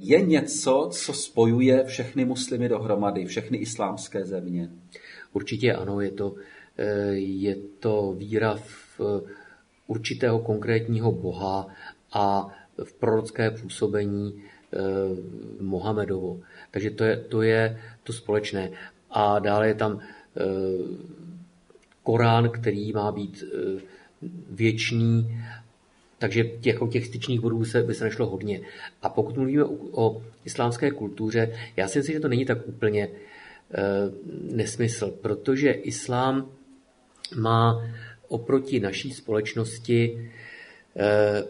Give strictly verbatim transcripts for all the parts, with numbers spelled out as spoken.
Je něco, co spojuje všechny muslimy dohromady, všechny islámské země? Určitě ano, je to, je to víra v určitého konkrétního boha a v prorocké působení Mohamedovo. Takže to je, to je to společné. A dále je tam Korán, který má být věčný, takže těch, těch styčných bodů se, by se nešlo hodně. A pokud mluvíme o, o islámské kultuře, já si myslím, že to není tak úplně e, nesmysl, protože islám má oproti naší společnosti e,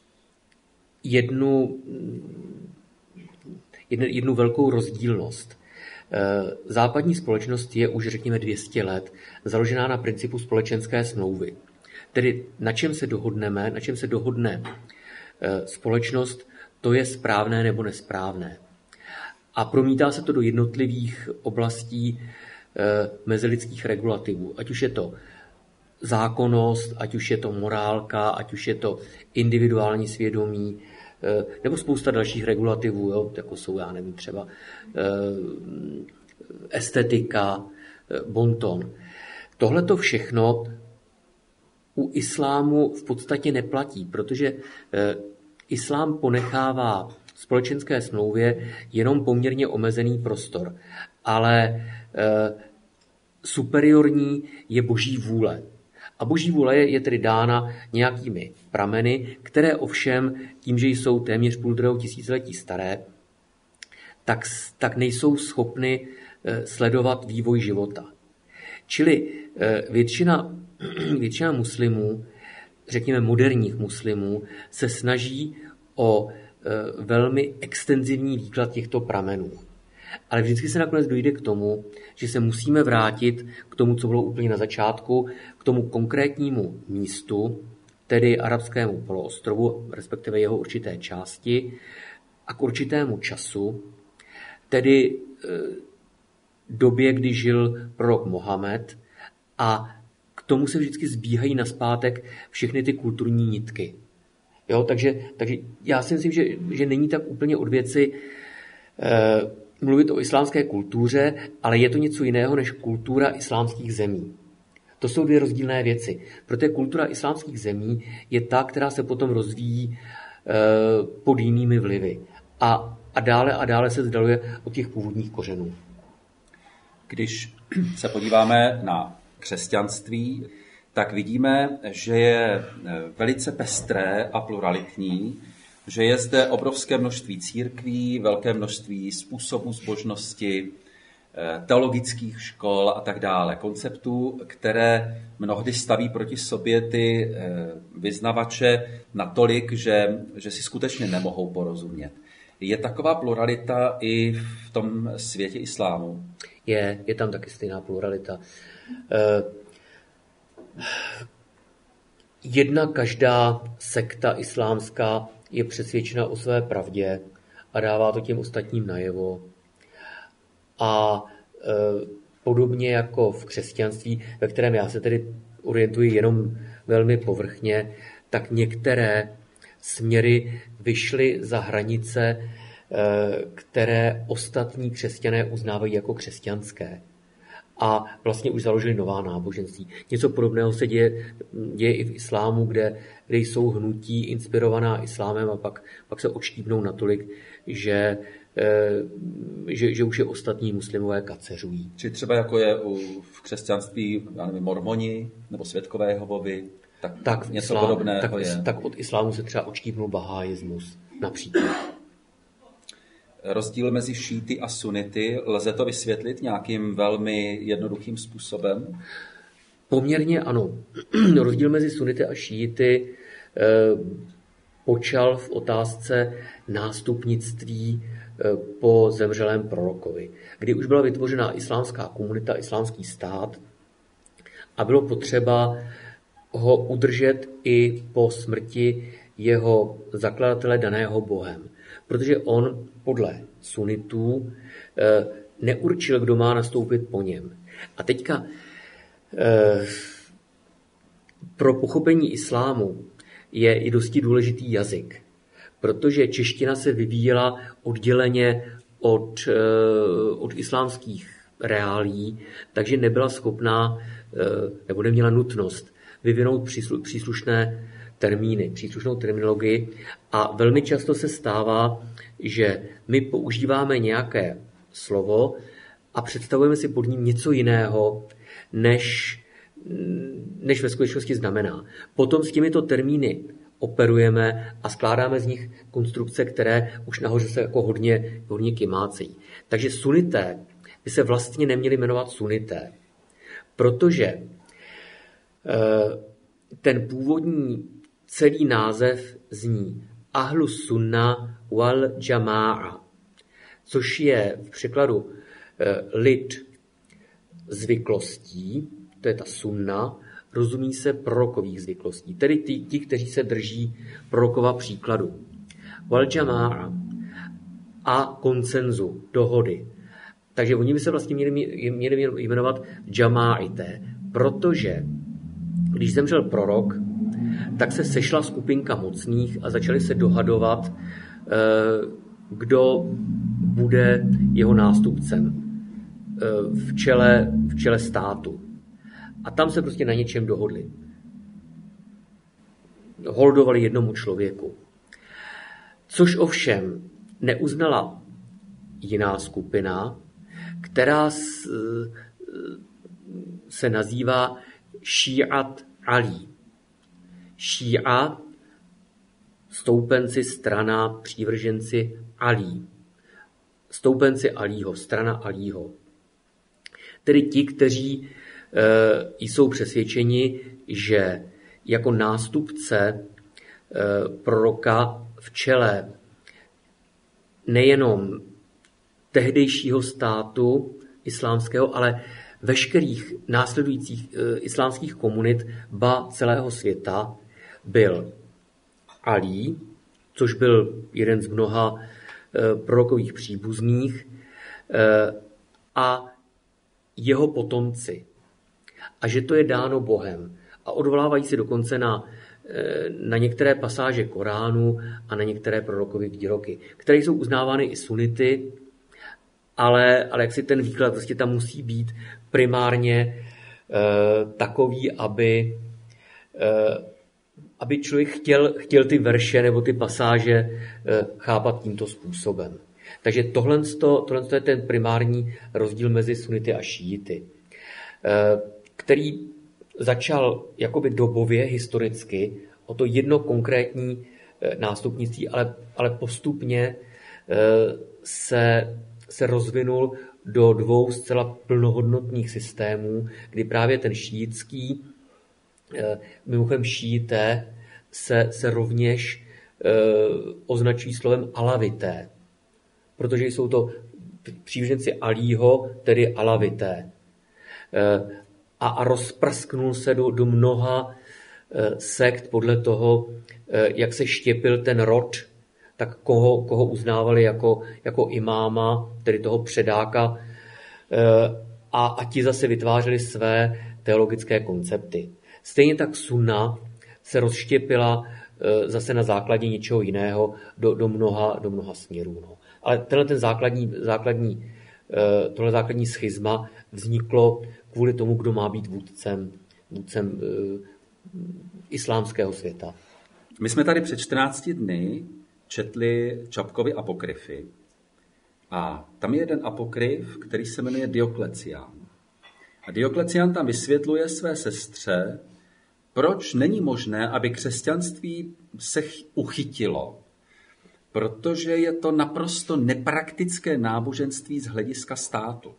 jednu, jednu, jednu velkou rozdílnost. E, západní společnost je už, řekněme, dvě stě let založená na principu společenské smlouvy. Tedy na čem se dohodneme, na čem se dohodne e, společnost, to je správné nebo nesprávné. A promítá se to do jednotlivých oblastí e, mezilidských regulativů. Ať už je to zákonnost, ať už je to morálka, ať už je to individuální svědomí, e, nebo spousta dalších regulativů, jo, jako jsou, já nevím, třeba e, estetika, e, bonton. Tohle to všechno u islámu v podstatě neplatí, protože e, islám ponechává společenské smlouvě jenom poměrně omezený prostor, ale e, superiorní je boží vůle. A boží vůle je, je tedy dána nějakými prameny, které ovšem tím, že jsou téměř půl druhého tisíciletí staré, tak, tak nejsou schopny e, sledovat vývoj života. Čili e, většina Většina muslimů, řekněme moderních muslimů, se snaží o e, velmi extenzivní výklad těchto pramenů. Ale vždycky se nakonec dojde k tomu, že se musíme vrátit k tomu, co bylo úplně na začátku, k tomu konkrétnímu místu, tedy arabskému poloostrovu, respektive jeho určité části, a k určitému času, tedy e, době, kdy žil prorok Mohamed, a k tomu se vždycky zbíhají nazpátek všechny ty kulturní nitky. Jo, takže, takže já si myslím, že, že není tak úplně od věci eh, mluvit o islámské kultuře, ale je to něco jiného než kultura islámských zemí. To jsou dvě rozdílné věci. Protože kultura islámských zemí je ta, která se potom rozvíjí eh, pod jinými vlivy. A, a dále a dále se vzdaluje od těch původních kořenů. Když se podíváme na křesťanství, tak vidíme, že je velice pestré a pluralitní, že je zde obrovské množství církví, velké množství způsobů zbožnosti, teologických škol a tak dále. Konceptů, které mnohdy staví proti sobě ty vyznavače natolik, že, že si skutečně nemohou porozumět. Je taková pluralita i v tom světě islámu? Je, je tam taky stejná pluralita. Jedna každá sekta islámská je přesvědčena o své pravdě a dává to těm ostatním najevo. A podobně jako v křesťanství, ve kterém já se tedy orientuji jenom velmi povrchně, tak některé směry vyšly za hranice, které ostatní křesťané uznávají jako křesťanské. A vlastně už založili nová náboženství. Něco podobného se děje, děje i v islámu, kde, kde jsou hnutí inspirovaná islámem a pak, pak se odštípnou natolik, že, že, že už je ostatní muslimové kaceřují. Či třeba jako je u, v křesťanství, já nevím, mormoni nebo světkové Jehovovi, tak, tak něco islám, podobného tak, je. Tak od islámu se třeba odštípnul baháismus například. Rozdíl mezi šíty a sunity, lze to vysvětlit nějakým velmi jednoduchým způsobem? Poměrně ano. Rozdíl mezi sunity a šíty eh, počal v otázce nástupnictví eh, po zemřelém prorokovi, kdy už byla vytvořena islámská komunita, islámský stát a bylo potřeba ho udržet i po smrti jeho zakladatele daného Bohem. Protože on podle sunitů e, neurčil, kdo má nastoupit po něm. A teďka e, pro pochopení islámu je i dosti důležitý jazyk. protože čeština se vyvíjela odděleně od, od islámských reálí, takže nebyla schopná nebo neměla nutnost vyvinout příslušné termíny, příslušnou terminologii a velmi často se stává, že my používáme nějaké slovo a představujeme si pod ním něco jiného, než, než ve skutečnosti znamená. Potom s těmito termíny operujeme a skládáme z nich konstrukce, které už nahoře se jako hodně, hodně kymácejí. Takže sunité by se vlastně neměli jmenovat sunité, protože ten původní celý název zní Ahlus Sunna wal Jamá'a, což je v překladu lid zvyklostí, to je ta sunna, rozumí se prorokových zvyklostí, tedy ti, ti kteří se drží prorokova příkladu. Wal Jamá'a a konsenzu, dohody. Takže oni by se vlastně měli, měli jmenovat Jamá'ité, protože když zemřel prorok, tak se sešla skupinka mocných a začali se dohadovat, kdo bude jeho nástupcem v čele, v čele státu. A tam se prostě na něčem dohodli. Holdovali jednomu člověku. Což ovšem neuznala jiná skupina, která se nazývá Ší'at Ali. Ší'a, stoupenci, strana, přívrženci Ali. Stoupenci Alího, strana Alího. Tedy ti, kteří e, jsou přesvědčeni, že jako nástupce e, proroka v čele nejenom tehdejšího státu islámského, ale veškerých následujících e, islámských komunit, ba celého světa, byl Ali, což byl jeden z mnoha e, prorokových příbuzných, e, a jeho potomci. A že to je dáno Bohem. A odvolávají se dokonce na, e, na některé pasáže Koránu a na některé prorokovy výroky, které jsou uznávány i sunity, ale, ale jak si ten výklad prostě tam musí být primárně e, takový, aby, e, aby člověk chtěl, chtěl ty verše nebo ty pasáže e, chápat tímto způsobem. Takže tohle, tohle je ten primární rozdíl mezi sunity a šíity, e, který začal jakoby dobově, historicky, o to jedno konkrétní e, nástupnictví, ale, ale postupně e, se se rozvinul do dvou zcela plnohodnotných systémů, kdy právě ten šíitský, mimochodem šíité, se, se rovněž e, označují slovem alavité, protože jsou to přívrženci Alího, tedy alavité. E, a, a rozprsknul se do, do mnoha e, sekt podle toho, e, jak se štěpil ten rod, tak koho, koho uznávali jako, jako imáma, tedy toho předáka, a, a ti zase vytvářeli své teologické koncepty. Stejně tak sunna se rozštěpila zase na základě něčeho jiného do, do, mnoha, do mnoha směrů. No. Ale tenhle ten základní, základní, tohle základní schizma vzniklo kvůli tomu, kdo má být vůdcem, vůdcem uh, islámského světa. My jsme tady před čtrnácti dny četli Čapkovy apokryfy. A tam je jeden apokryf, který se jmenuje Dioklecián. A Dioklecián tam vysvětluje své sestře, proč není možné, aby křesťanství se uchytilo. Protože je to naprosto nepraktické náboženství z hlediska státu.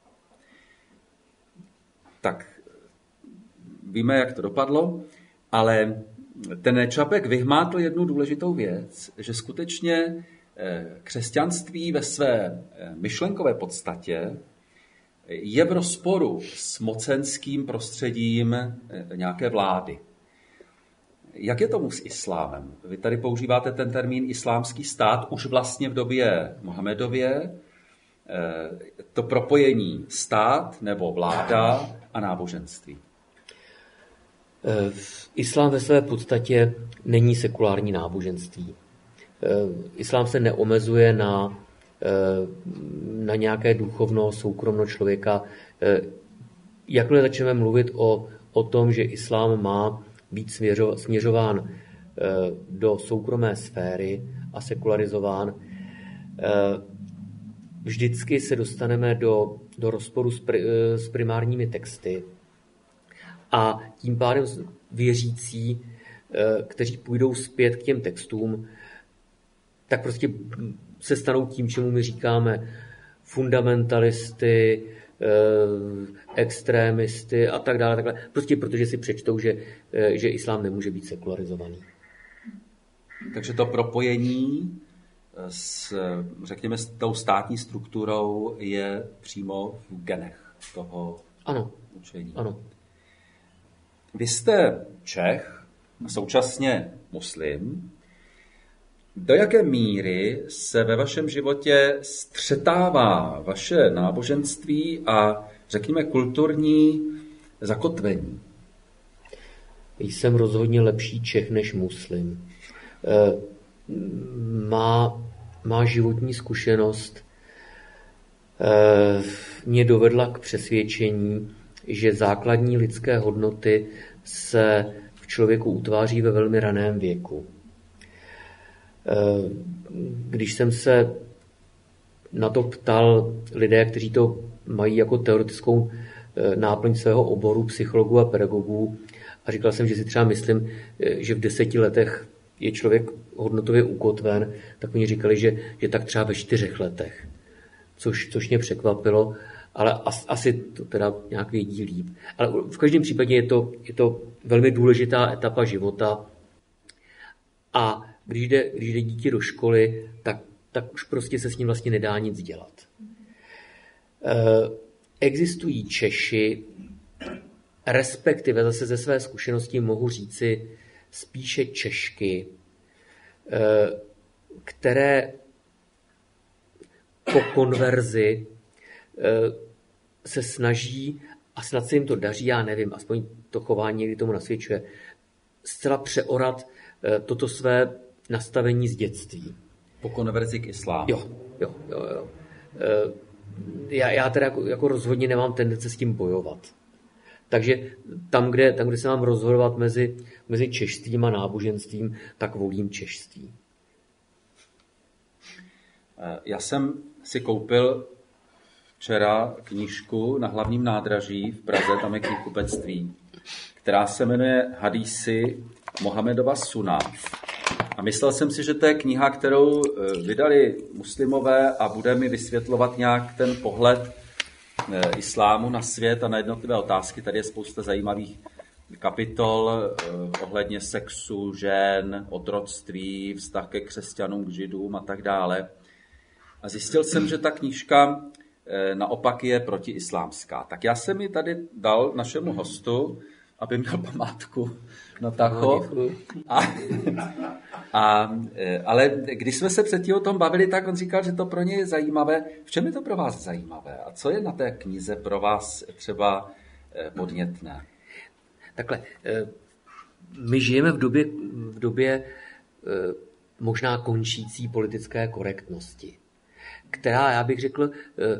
Tak víme, jak to dopadlo, ale ten Čapek vyhmátl jednu důležitou věc, že skutečně křesťanství ve své myšlenkové podstatě je v rozporu s mocenským prostředím nějaké vlády. Jak je tomu s islámem? Vy tady používáte ten termín islámský stát už vlastně v době Mohamedově, to propojení stát nebo vláda a náboženství. Islám ve své podstatě není sekulární náboženství. Islám se neomezuje na, na nějaké duchovno, soukromno člověka. Jakmile začneme mluvit o, o tom, že islám má být směřo, směřován do soukromé sféry a sekularizován, vždycky se dostaneme do, do rozporu s, pri, s primárními texty a tím pádem věřící, kteří půjdou zpět k těm textům, tak prostě se stanou tím, čemu my říkáme fundamentalisty, extrémisty a tak dále. Takhle. Prostě protože si přečtou, že, že islám nemůže být sekularizovaný. Takže to propojení s, řekněme, s tou státní strukturou je přímo v genech toho ano. učení. Ano. Vy jste Čech a současně muslim. Do jaké míry se ve vašem životě střetává vaše náboženství a, řekněme, kulturní zakotvení? Jsem rozhodně lepší Čech než muslim. Má, má životní zkušenost mě dovedla k přesvědčení, že základní lidské hodnoty se v člověku utváří ve velmi raném věku. Když jsem se na to ptal lidé, kteří to mají jako teoretickou náplň svého oboru, psychologů a pedagogů, a říkal jsem, že si třeba myslím, že v deseti letech je člověk hodnotově ukotven, tak oni říkali, že, že tak třeba ve čtyřech letech, což, což mě překvapilo, ale as, asi to teda nějak vědí líp. Ale v každém případě je to, je to velmi důležitá etapa života a když jde, když jde dítě do školy, tak, tak už prostě se s ním vlastně nedá nic dělat. E, existují Češi, respektive zase ze své zkušenosti mohu říci spíše Češky, e, které po konverzi e, se snaží, a snad se jim to daří, já nevím, aspoň to chování někdy tomu nasvědčuje, zcela přeorat e, toto své nastavení z dětství. Po konverzi k islámu. Jo, jo, jo. jo. Já, já teda jako, jako rozhodně nemám tendence s tím bojovat. Takže tam, kde, tam, kde se mám rozhodovat mezi, mezi češstvím a náboženstvím, tak volím češství. Já jsem si koupil včera knížku na Hlavním nádraží v Praze, tam je knihkupectví, která se jmenuje Hadísy Mohamedova Suna. A myslel jsem si, že to je kniha, kterou vydali muslimové a bude mi vysvětlovat nějak ten pohled islámu na svět a na jednotlivé otázky. Tady je spousta zajímavých kapitol ohledně sexu, žen, otroctví, vztah ke křesťanům, k židům a tak dále. A zjistil jsem, že ta knížka naopak je protiislámská. Tak já jsem ji tady dal našemu hostu, aby měl památku na Tacho. A, a, ale když jsme se předtím o tom bavili, tak on říkal, že to pro ně je zajímavé. V čem je to pro vás zajímavé? A co je na té knize pro vás třeba podnětné? Takhle, my žijeme v době, v době možná končící politické korektnosti, která, já bych řekl,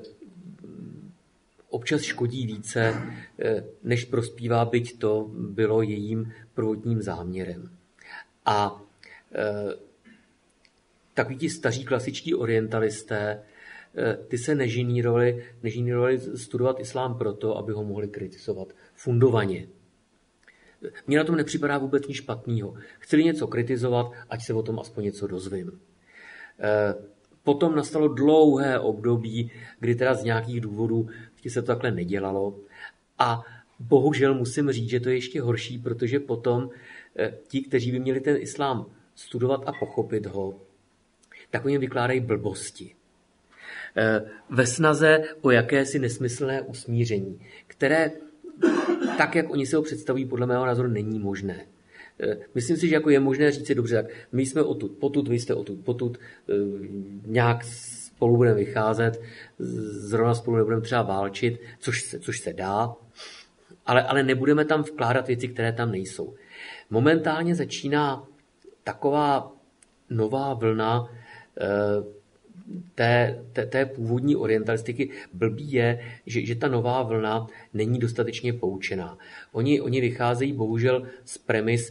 občas škodí více, než prospívá, byť to bylo jejím prvotním záměrem. A e, takoví ti staří klasičtí orientalisté, e, ty se nežinírovali, nežinírovali studovat islám proto, aby ho mohli kritizovat fundovaně. Mně na tom nepřipadá vůbec nic špatného. Chceli něco kritizovat, ať se o tom aspoň něco dozvím. E, potom nastalo dlouhé období, kdy teda z nějakých důvodů se to takhle nedělalo. A bohužel musím říct, že to je ještě horší, protože potom ti, kteří by měli ten islám studovat a pochopit ho, tak oni vykládají blbosti. Ve snaze o jakési nesmyslné usmíření, které tak, jak oni se ho představují, podle mého názoru není možné. Myslím si, že jako je možné říct si, dobře, tak my jsme odtud potud, vy jste odtud potud, nějak spolu budeme vycházet, zrovna spolu nebudeme třeba válčit, což se, což se dá, ale, ale nebudeme tam vkládat věci, které tam nejsou. Momentálně začíná taková nová vlna té, té, té původní orientalistiky. Blbý je, že, že ta nová vlna není dostatečně poučená. Oni, oni vycházejí bohužel z premis,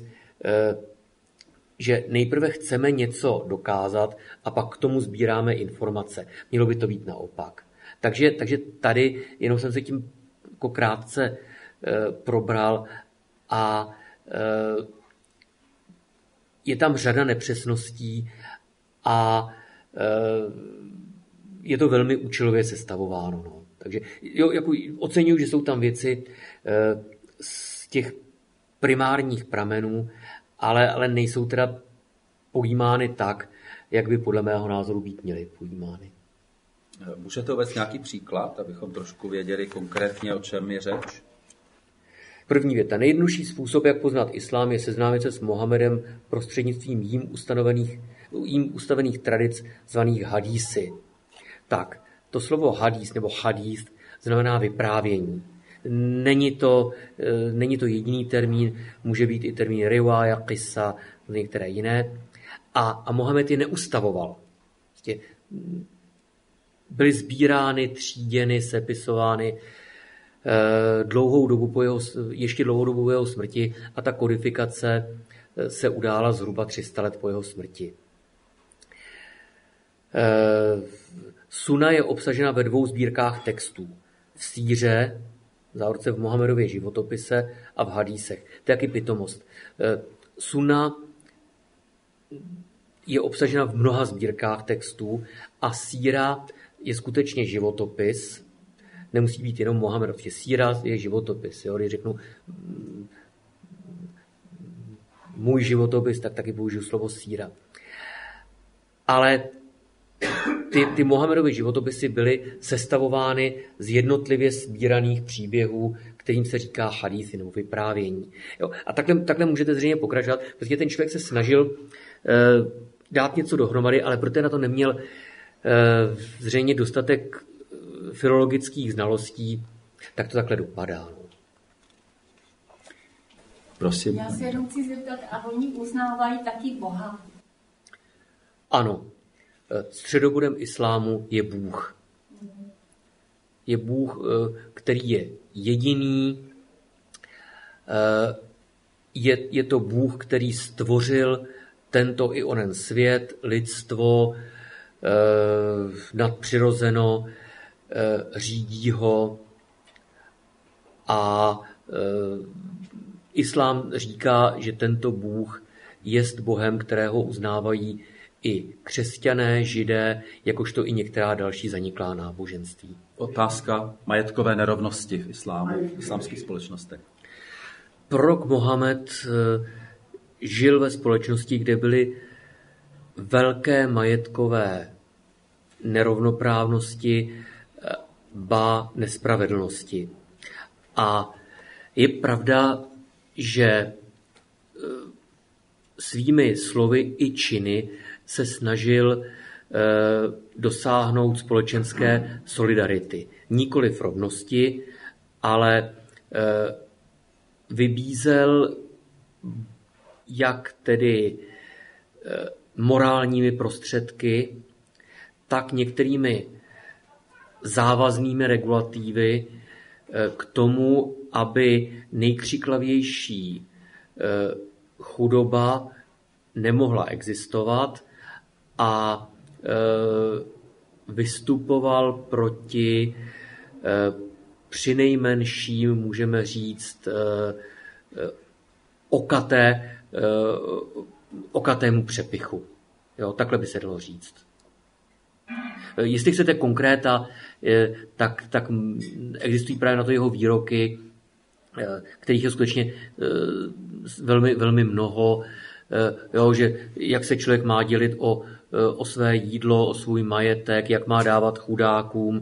že nejprve chceme něco dokázat a pak k tomu sbíráme informace. Mělo by to být naopak. Takže, takže tady jenom jsem se tím jako krátce e, probral a e, je tam řada nepřesností a e, je to velmi účelově sestavováno. No. Takže jo, jako oceňuji, že jsou tam věci e, z těch primárních pramenů, ale, ale nejsou teda pojímány tak, jak by podle mého názoru být měly pojímány. Můžete uvést nějaký příklad, abychom trošku věděli konkrétně, o čem je řeč? První věta. Nejjednodušší způsob, jak poznat islám, je seznámit se s Mohamedem prostřednictvím jím ustanovených, jím ustavených tradic zvaných hadísy. Tak, to slovo hadís nebo hadís znamená vyprávění. Není to, není to jediný termín, může být i termín riwaya, qissa, některé jiné. A, a Mohamed je neustavoval. Vlastně byly sbírány, tříděny, sepisovány dlouhou dobu po jeho, ještě dlouhou dobu po jeho smrti a ta kodifikace se udála zhruba tři sta let po jeho smrti. Suna je obsažena ve dvou sbírkách textů. V síře, v závorce v Mohamedově životopise a v hadísech. To je taky pitomost. Suna je obsažena v mnoha sbírkách textů a síra je skutečně životopis. Nemusí být jenom Mohamedov. Síra je životopis. Jo? Když řeknu můj životopis, tak taky použiju slovo síra. Ale ty, ty Mohamedovy životopisy byly sestavovány z jednotlivě sbíraných příběhů, kterým se říká hadísy nebo vyprávění. Jo? A takhle, takhle můžete zřejmě pokračovat, protože ten člověk se snažil eh, dát něco dohromady, ale protože na to neměl eh, zřejmě dostatek filologických znalostí, tak to takhle dopadá. No. Prosím. Já se jenom chci zeptat, a oni uznávají taky Boha? Ano. Středobodem islámu je Bůh. Je Bůh, který je jediný. Je, je to Bůh, který stvořil tento i onen svět, lidstvo, nadpřirozeno, řídí ho a islám říká, že tento Bůh jest Bohem, kterého uznávají i křesťané, židé, jakožto i některá další zaniklá náboženství. Otázka majetkové nerovnosti v islámu, v islámských společnostech. Prorok Mohamed žil ve společnosti, kde byly velké majetkové nerovnoprávnosti, ba nespravedlnosti. A je pravda, že svými slovy i činy se snažil dosáhnout společenské solidarity. Nikoliv rovnosti, ale vybízel jak tedy morálními prostředky, tak některými závaznými regulativy k tomu, aby nejkřiklavější chudoba nemohla existovat a vystupoval proti přinejmenším, můžeme říct, okaté, okatému přepichu. Jo, takhle by se dalo říct. Jestli chcete konkréta, tak, tak existují právě na to jeho výroky, kterých je skutečně velmi, velmi mnoho. Jo, že jak se člověk má dělit o, o své jídlo, o svůj majetek, jak má dávat chudákům.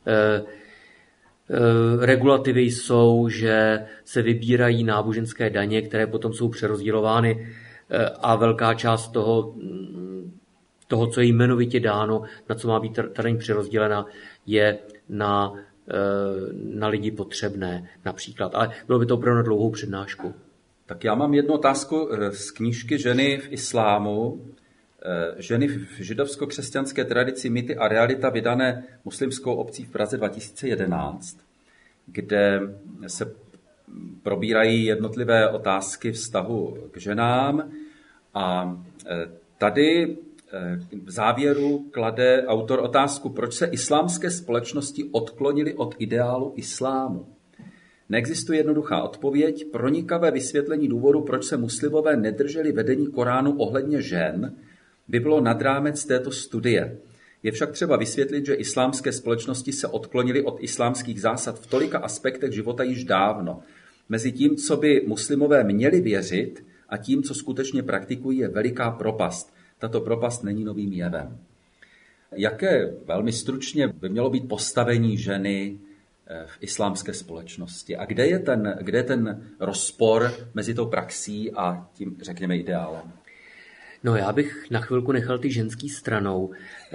Regulativy jsou, že se vybírají náboženské daně, které potom jsou přerozdělovány a velká část toho, toho, co je jmenovitě dáno, na co má být ta daň přerozdělena, je na, na lidi potřebné například. Ale bylo by to opravdu na dlouhou přednášku. Tak já mám jednu otázku z knížky Ženy v islámu. ženy v židovsko-křesťanské tradici Mýty a realita, vydané muslimskou obcí v Praze dva tisíce jedenáct, kde se probírají jednotlivé otázky vztahu k ženám. A tady v závěru klade autor otázku, proč se islámské společnosti odklonily od ideálu islámu. Neexistuje jednoduchá odpověď, pronikavé vysvětlení důvodu, proč se muslimové nedrželi vedení Koránu ohledně žen, by bylo nad rámec této studie. Je však třeba vysvětlit, že islámské společnosti se odklonily od islámských zásad v tolika aspektech života již dávno. Mezi tím, co by muslimové měli věřit, a tím, co skutečně praktikují, je veliká propast. Tato propast není novým jevem. Jaké velmi stručně by mělo být postavení ženy v islámské společnosti? A kde je ten, kde je ten rozpor mezi tou praxí a tím, řekněme, ideálem? No, já bych na chvilku nechal ty ženský stranou,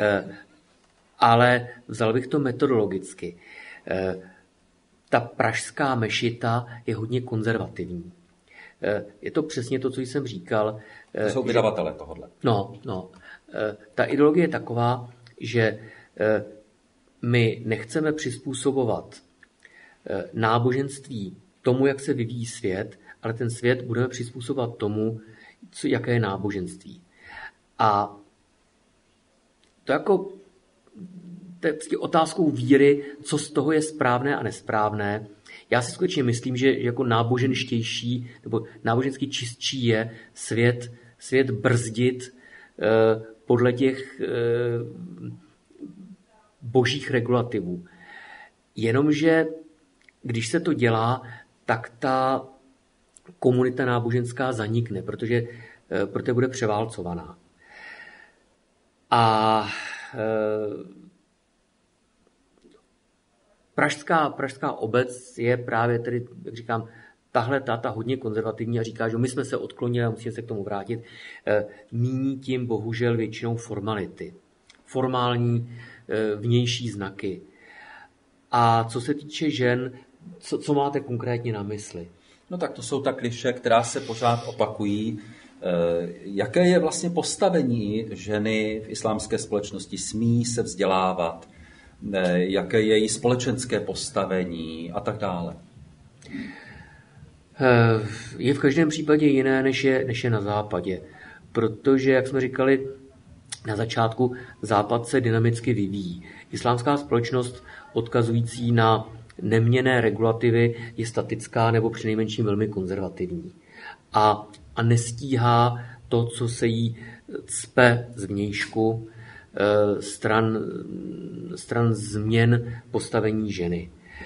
ale vzal bych to metodologicky. Ta pražská mešita je hodně konzervativní. Je to přesně to, co jsem říkal. To jsou vydavatele tohodle. No, no. Ta ideologie je taková, že my nechceme přizpůsobovat náboženství tomu, jak se vyvíjí svět, ale ten svět budeme přizpůsobovat tomu, co, jaké je náboženství. A to jako to je prostě otázkou víry, co z toho je správné a nesprávné. Já si skutečně myslím, že jako náboženštější nebo nábožensky čistší je svět, svět brzdit eh, podle těch eh, božích regulativů. Jenomže když se to dělá, tak ta komunita náboženská zanikne, protože, eh, protože bude převálcovaná. A eh, Pražská, pražská obec je právě tedy, jak říkám, tahle táta hodně konzervativní a říká, že my jsme se odklonili a musíme se k tomu vrátit. Míní tím bohužel většinou formality. Formální vnější znaky. A co se týče žen, co, co máte konkrétně na mysli? No tak to jsou ta klišé, která se pořád opakují. Jaké je vlastně postavení ženy v islámské společnosti? Smí se vzdělávat? Jaké je její společenské postavení a tak dále? Je v každém případě jiné, než je, než je na západě. Protože, jak jsme říkali na začátku, západ se dynamicky vyvíjí. Islámská společnost odkazující na neměnné regulativy je statická nebo přinejmenším velmi konzervativní. A, a nestíhá to, co se jí cpe zvnějšku, Stran, stran změn postavení ženy.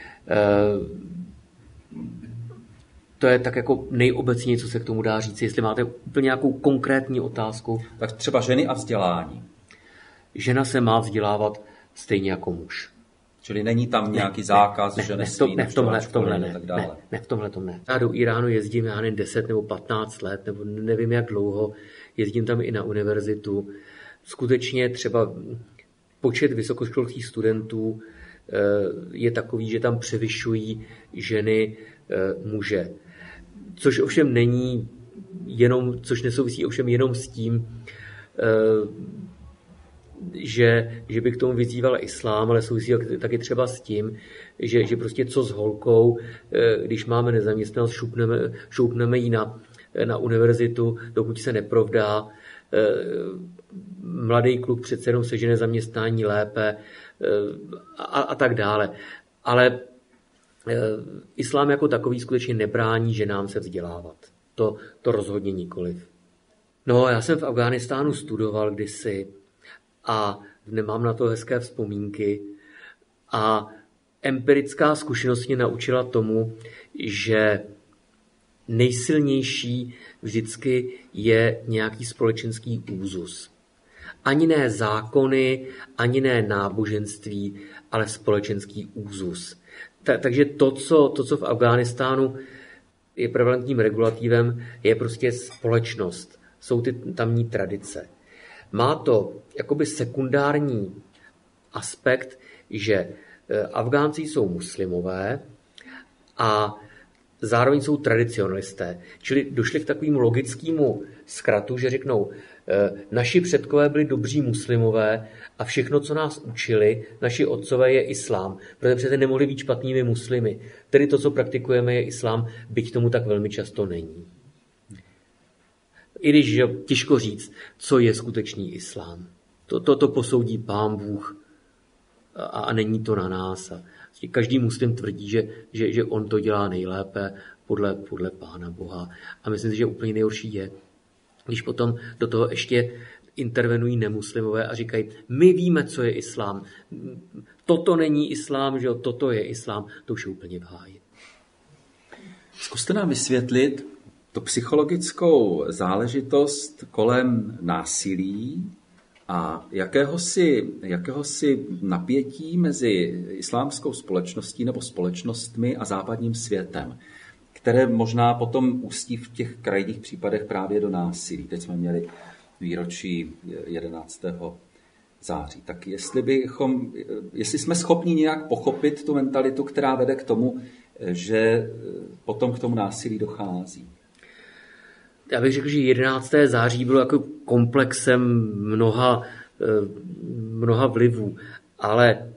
To je tak jako nejobecněji, co se k tomu dá říct. Jestli máte úplně nějakou konkrétní otázku. Tak třeba ženy a vzdělání. Žena se má vzdělávat stejně jako muž. Čili není tam nějaký ne, zákaz, ne, že ne, nesmí ne, v tomhle, v tomhle ne, tak dále. Ne, ne, v tomhle tom ne. Já do Iránu jezdím, já nevím, deset nebo patnáct let, nebo nevím jak dlouho. Jezdím tam i na univerzitu. Skutečně třeba počet vysokoškolských studentů je takový, že tam převyšují ženy muže. Což ovšem není jenom, což nesouvisí ovšem jenom s tím, že, že by k tomu vyzýval islám, ale souvisí taky třeba s tím, že, že prostě co s holkou, když máme nezaměstnanost, šoupneme, šoupneme ji na, na univerzitu, dokud se neprovdá. Mladý kluk přece jenom sežene zaměstnání lépe a, a tak dále. Ale islám jako takový skutečně nebrání ženám se vzdělávat. To, to rozhodně nikoliv. No, já jsem v Afghánistánu studoval kdysi a nemám na to hezké vzpomínky a empirická zkušenost mě naučila tomu, že nejsilnější vždycky je nějaký společenský úzus. Ani ne zákony, ani ne náboženství, ale společenský úzus. Ta, takže to co, to, co v Afghánistánu je prevalentním regulativem, je prostě společnost. Jsou ty tamní tradice. Má to jakoby sekundární aspekt, že Afgánci jsou muslimové a zároveň jsou tradicionalisté. Čili došli k takovému logickému zkratu, že řeknou, Naši předkové byli dobří muslimové a všechno, co nás učili, naši otcové, je islám, protože přece nemohli být špatnými muslimy. Tedy to, co praktikujeme, je islám, byť tomu tak velmi často není. I když že, těžko říct, co je skutečný islám. To, to, to posoudí Pán Bůh a, a není to na nás. A každý muslim tvrdí, že, že, že on to dělá nejlépe podle, podle Pána Boha. A myslím si, že úplně nejhorší je, když potom do toho ještě intervenují nemuslimové a říkají, my víme, co je islám. Toto není islám, že jo, toto je islám. To už je úplně v háji. Zkuste nám vysvětlit tu psychologickou záležitost kolem násilí a jakéhosi, jakéhosi napětí mezi islámskou společností nebo společnostmi a západním světem, které možná potom ústí v těch krajních případech právě do násilí. Teď jsme měli výročí jedenáctého září. Tak jestli, bychom, jestli jsme schopni nějak pochopit tu mentalitu, která vede k tomu, že potom k tomu násilí dochází. Já bych řekl, že jedenáctého září bylo jako komplexem mnoha, mnoha vlivů, ale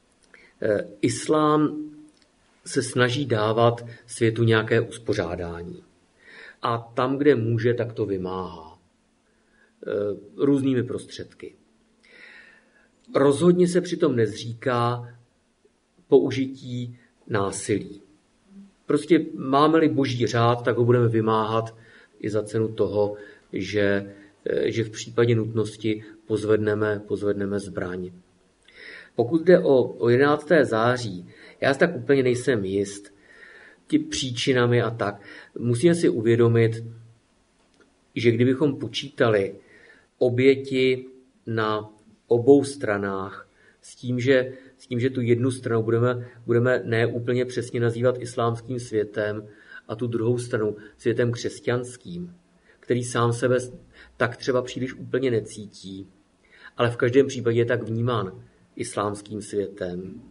islám se snaží dávat světu nějaké uspořádání. A tam, kde může, tak to vymáhá. Různými prostředky. Rozhodně se přitom nezříká použití násilí. Prostě máme-li boží řád, tak ho budeme vymáhat i za cenu toho, že, že v případě nutnosti pozvedneme, pozvedneme zbraň. Pokud jde o, o jedenáctého září, já si tak úplně nejsem jist ty příčinami a tak. Musíme si uvědomit, že kdybychom počítali oběti na obou stranách s tím, že, s tím, že tu jednu stranu budeme, budeme ne úplně přesně nazývat islámským světem a tu druhou stranu světem křesťanským, který sám sebe tak třeba příliš úplně necítí, ale v každém případě je tak vnímán islámským světem.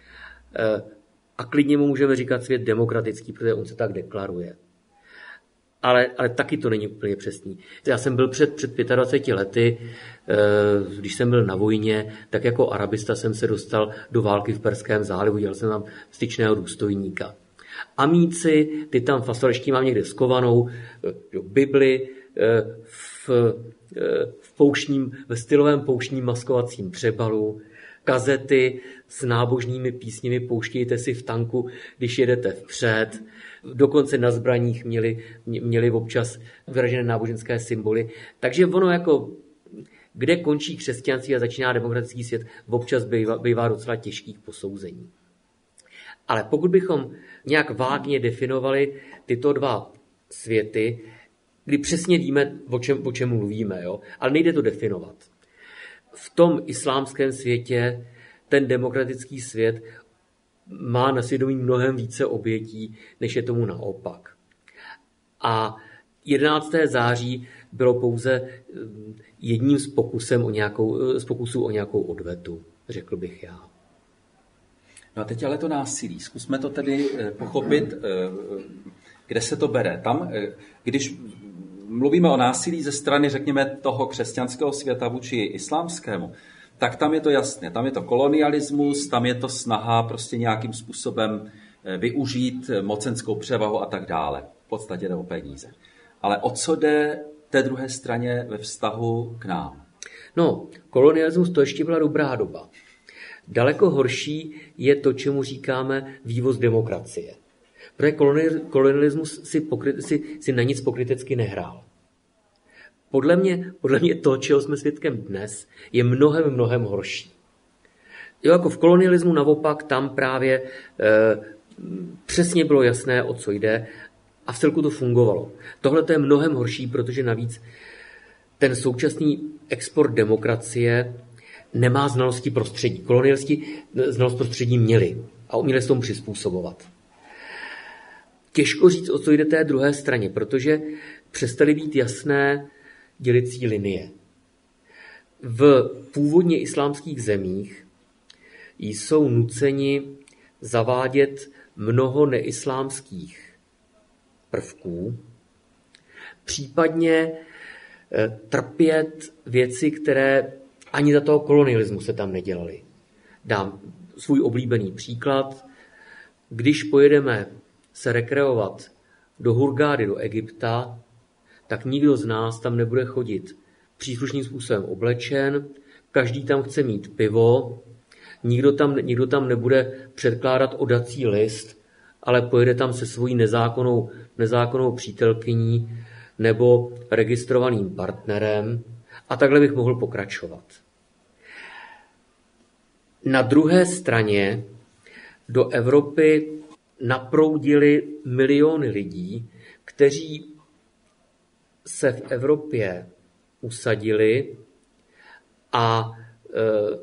A klidně mu můžeme říkat svět demokratický, protože on se tak deklaruje. Ale, ale taky to není úplně přesný. Já jsem byl před, před dvaceti pěti lety, když jsem byl na vojně, tak jako arabista jsem se dostal do války v Perském zálivu, dělal jsem tam styčného důstojníka. Amíci, ty tam fasoleští mám někde skovanou, Bibli v, v pouštním, ve stylovém pouštním maskovacím přebalu, kazety s nábožnými písněmi pouštějte si v tanku, když jedete vpřed. Dokonce na zbraních měli, měli občas vyražené náboženské symboly. Takže ono jako, kde končí křesťanství a začíná demokratický svět, občas bývá, bývá docela těžkých posouzení. Ale pokud bychom nějak vágně definovali tyto dva světy, kdy přesně víme, o čem, o čem mluvíme, jo? Ale nejde to definovat. V tom islámském světě ten demokratický svět má na svědomí mnohem více obětí, než je tomu naopak. A jedenáctého září bylo pouze jedním z, pokusem o nějakou, z pokusů o nějakou odvetu, řekl bych já. No a teď ale to násilí. Zkusme to tedy pochopit, kde se to bere. Tam, když mluvíme o násilí ze strany, řekněme, toho křesťanského světa vůči islámskému, tak tam je to jasné. Tam je to kolonialismus, tam je to snaha prostě nějakým způsobem využít mocenskou převahu a tak dále. V podstatě jde o peníze. Ale o co jde té druhé straně ve vztahu k nám? No, kolonialismus to ještě byla dobrá doba. Daleko horší je to, čemu říkáme vývoz demokracie. Protože kolonialismus si, pokry, si, si na nic pokrytecky nehrál. Podle mě, podle mě to, čeho jsme svědkem dnes, je mnohem, mnohem horší. Jo, jako v kolonialismu naopak tam právě e, přesně bylo jasné, o co jde a v celku to fungovalo. Tohle to je mnohem horší, protože navíc ten současný export demokracie nemá znalosti prostředí. Kolonialisti znalost prostředí měli a uměli se tomu přizpůsobovat. Těžko říct, o co jde té druhé straně, protože přestaly být jasné dělicí linie. V původně islámských zemích jsou nuceni zavádět mnoho neislámských prvků, případně trpět věci, které ani za toho kolonialismu se tam nedělaly. Dám svůj oblíbený příklad. Když pojedeme se rekreovat do Hurgády, do Egypta, tak nikdo z nás tam nebude chodit příslušným způsobem oblečen, každý tam chce mít pivo, nikdo tam, nikdo tam nebude předkládat odací list, ale pojede tam se svojí nezákonnou, nezákonnou přítelkyní nebo registrovaným partnerem a takhle bych mohl pokračovat. Na druhé straně do Evropy naproudili miliony lidí, kteří se v Evropě usadili a e,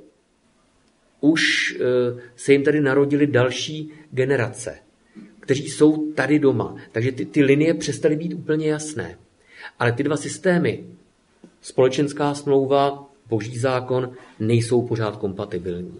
už e, se jim tady narodily další generace, kteří jsou tady doma. Takže ty, ty linie přestaly být úplně jasné. Ale ty dva systémy, společenská smlouva, boží zákon, nejsou pořád kompatibilní.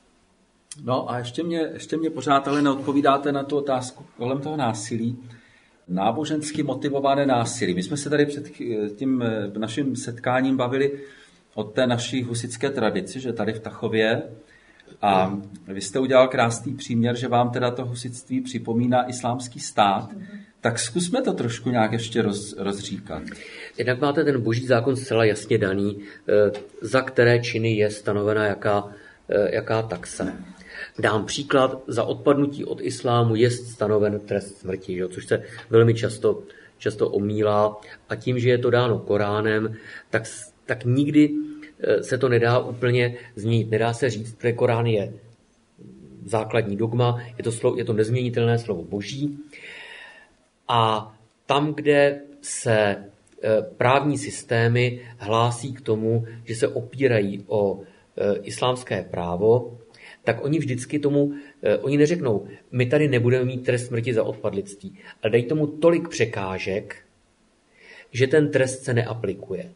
No a ještě mě, ještě mě pořád ale neodpovídáte na tu otázku kolem toho násilí. Nábožensky motivované násilí. My jsme se tady před tím naším setkáním bavili o té naší husitské tradici, že tady v Tachově. A vy jste udělal krásný příměr, že vám teda to husitství připomíná islámský stát. Tak zkusme to trošku nějak ještě roz, rozříkat. Jednak máte ten boží zákon zcela jasně daný, za které činy je stanovena jaká, jaká taxa. Dám příklad, za odpadnutí od islámu je stanoven trest smrti, že? Což se velmi často, často omílá. A tím, že je to dáno Koránem, tak, tak nikdy se to nedá úplně změnit. Nedá se říct, že Korán je základní dogma, je to, slovo, je to nezměnitelné slovo boží. A tam, kde se právní systémy hlásí k tomu, že se opírají o islámské právo, tak oni vždycky tomu, oni neřeknou, my tady nebudeme mít trest smrti za odpadlictví, ale dají tomu tolik překážek, že ten trest se neaplikuje.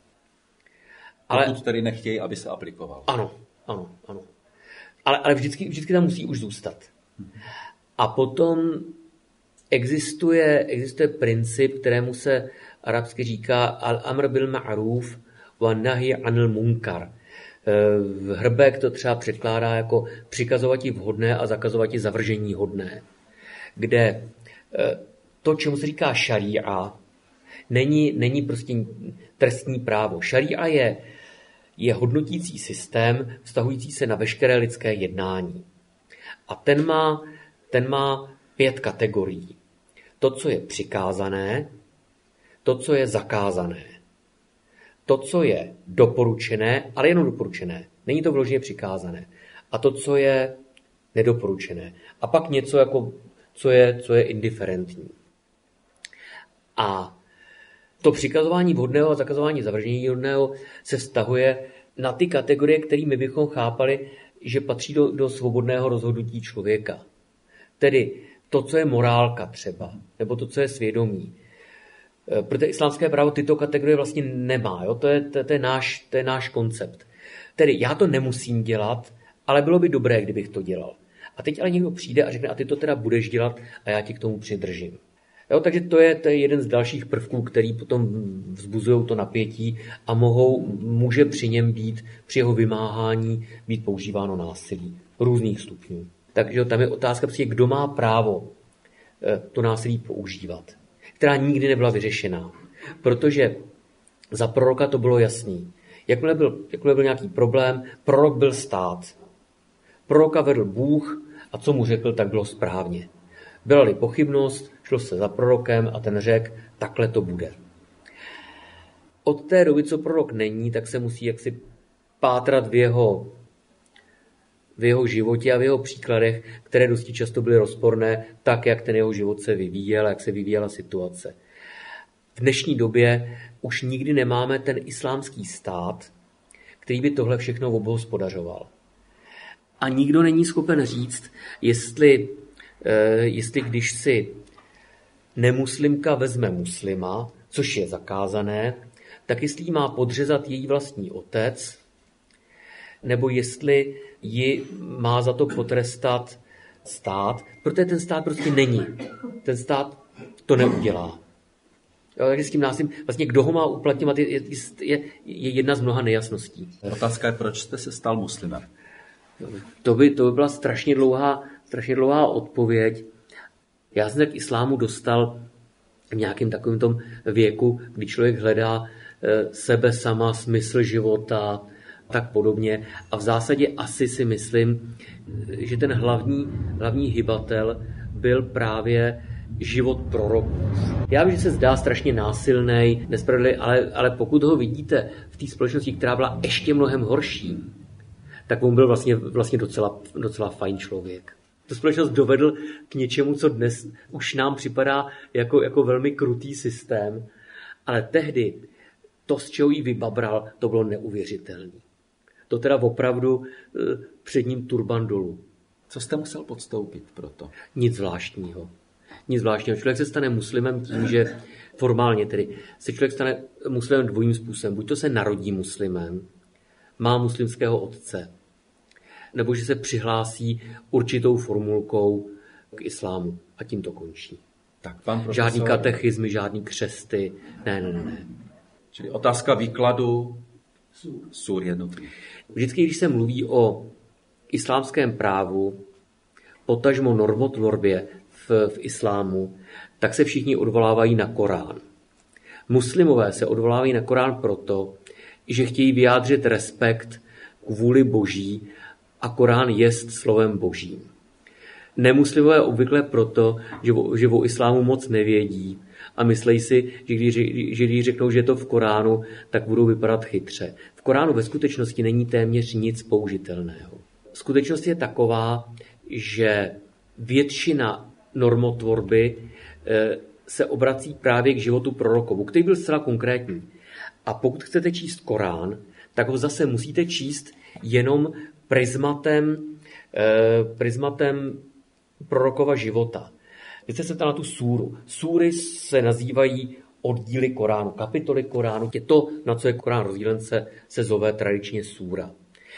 Ale pokud tady nechtějí, aby se aplikoval. Ano, ano, ano. Ale, ale vždycky, vždycky tam musí už zůstat. A potom existuje, existuje princip, kterému se arabsky říká al-amr bil ma'ruf wa nahy anil munkar. V Hrbek to třeba překládá jako přikazovati vhodné a zakazovati zavržení hodné. Kde to, čemu se říká šaría, není, není prostě trestní právo. Šaría je, je hodnotící systém vztahující se na veškeré lidské jednání. A ten má, ten má pět kategorií. To, co je přikázané, to, co je zakázané, to, co je doporučené, ale jenom doporučené, není to vloženě přikázané, a to, co je nedoporučené. A pak něco, jako, co je, co je indiferentní. A to přikazování vhodného a zakazování zavržení vhodného se vztahuje na ty kategorie, které my bychom chápali, že patří do, do svobodného rozhodnutí člověka. Tedy to, co je morálka třeba, nebo to, co je svědomí. Protože islámské právo tyto kategorie vlastně nemá. Jo? To, je, to, to, je náš, to je náš koncept. Tedy já to nemusím dělat, ale bylo by dobré, kdybych to dělal. A teď ale někdo přijde a řekne, a ty to teda budeš dělat a já ti k tomu přidržím. Jo, takže to je, to je jeden z dalších prvků, který potom vzbuzují to napětí a mohou, může při něm být, při jeho vymáhání, být používáno násilí různých stupňů. Takže tam je otázka, kdo má právo to násilí používat, která nikdy nebyla vyřešená. Protože za proroka to bylo jasný. Jakmile byl, jakmile byl nějaký problém, prorok byl stát. Proroka vedl Bůh a co mu řekl, tak bylo správně. Byla-li pochybnost, šlo se za prorokem a ten řekl, takhle to bude. Od té doby, co prorok není, tak se musí jaksi pátrat v jeho, v jeho životě a v jeho příkladech, které dosti často byly rozporné, tak, jak ten jeho život se vyvíjel, jak se vyvíjela situace. V dnešní době už nikdy nemáme ten islámský stát, který by tohle všechno obhospodařoval. A nikdo není schopen říct, jestli, jestli když si nemuslimka vezme muslima, což je zakázané, tak jestli jí má podřezat její vlastní otec, nebo jestli ji má za to potrestat stát, protože ten stát prostě není. Ten stát to neudělá. Takže s tím násilím, vlastně kdo ho má uplatňovat, je, je, je jedna z mnoha nejasností. Otázka je, proč jste se stal muslimem? To by, to by byla strašně dlouhá, strašně dlouhá odpověď. Já jsem se k islámu dostal v nějakém takovém tom věku, kdy člověk hledá sebe sama, smysl života, tak podobně. A v zásadě asi si myslím, že ten hlavní, hlavní hybatel byl právě život proroků. Já vím, že se zdá strašně násilnej, nespravedlivý, ale, ale pokud ho vidíte v té společnosti, která byla ještě mnohem horší, tak on byl vlastně, vlastně docela, docela fajn člověk. Tu společnost dovedl k něčemu, co dnes už nám připadá jako, jako velmi krutý systém, ale tehdy to, z čeho jí vybabral, to bylo neuvěřitelné. To teda opravdu před ním turban dolů. Co jste musel podstoupit pro to? Nic zvláštního. Nic zvláštního. Člověk se stane muslimem tím, že formálně tedy se člověk stane muslimem dvojím způsobem. Buď to se narodí muslimem, má muslimského otce, nebo že se přihlásí určitou formulkou k islámu a tím to končí. Tak, pan profesor... Žádný katechizmy, žádný křesty. Ne, ne, ne, ne. Čili otázka výkladu sur jednotlivých. Vždycky, když se mluví o islámském právu, potažmo normotvorbě v, v islámu, tak se všichni odvolávají na Korán. Muslimové se odvolávají na Korán proto, že chtějí vyjádřit respekt k vůli Boží a Korán jest slovem Božím. Nemuslimové obvykle proto, že o, že o islámu moc nevědí a myslejí si, že když, že když řeknou, že je to v Koránu, tak budou vypadat chytře. V Koránu ve skutečnosti není téměř nic použitelného. Skutečnost je taková, že většina normotvorby se obrací právě k životu prorokovu, který byl zcela konkrétní. A pokud chcete číst Korán, tak ho zase musíte číst jenom prismatem, prismatem prorokova života. Vy jste se ptali na tu súru. Súry se nazývají oddíly Koránu, kapitoly Koránu. Je to, na co je Korán rozdílen, se, se zove tradičně súra.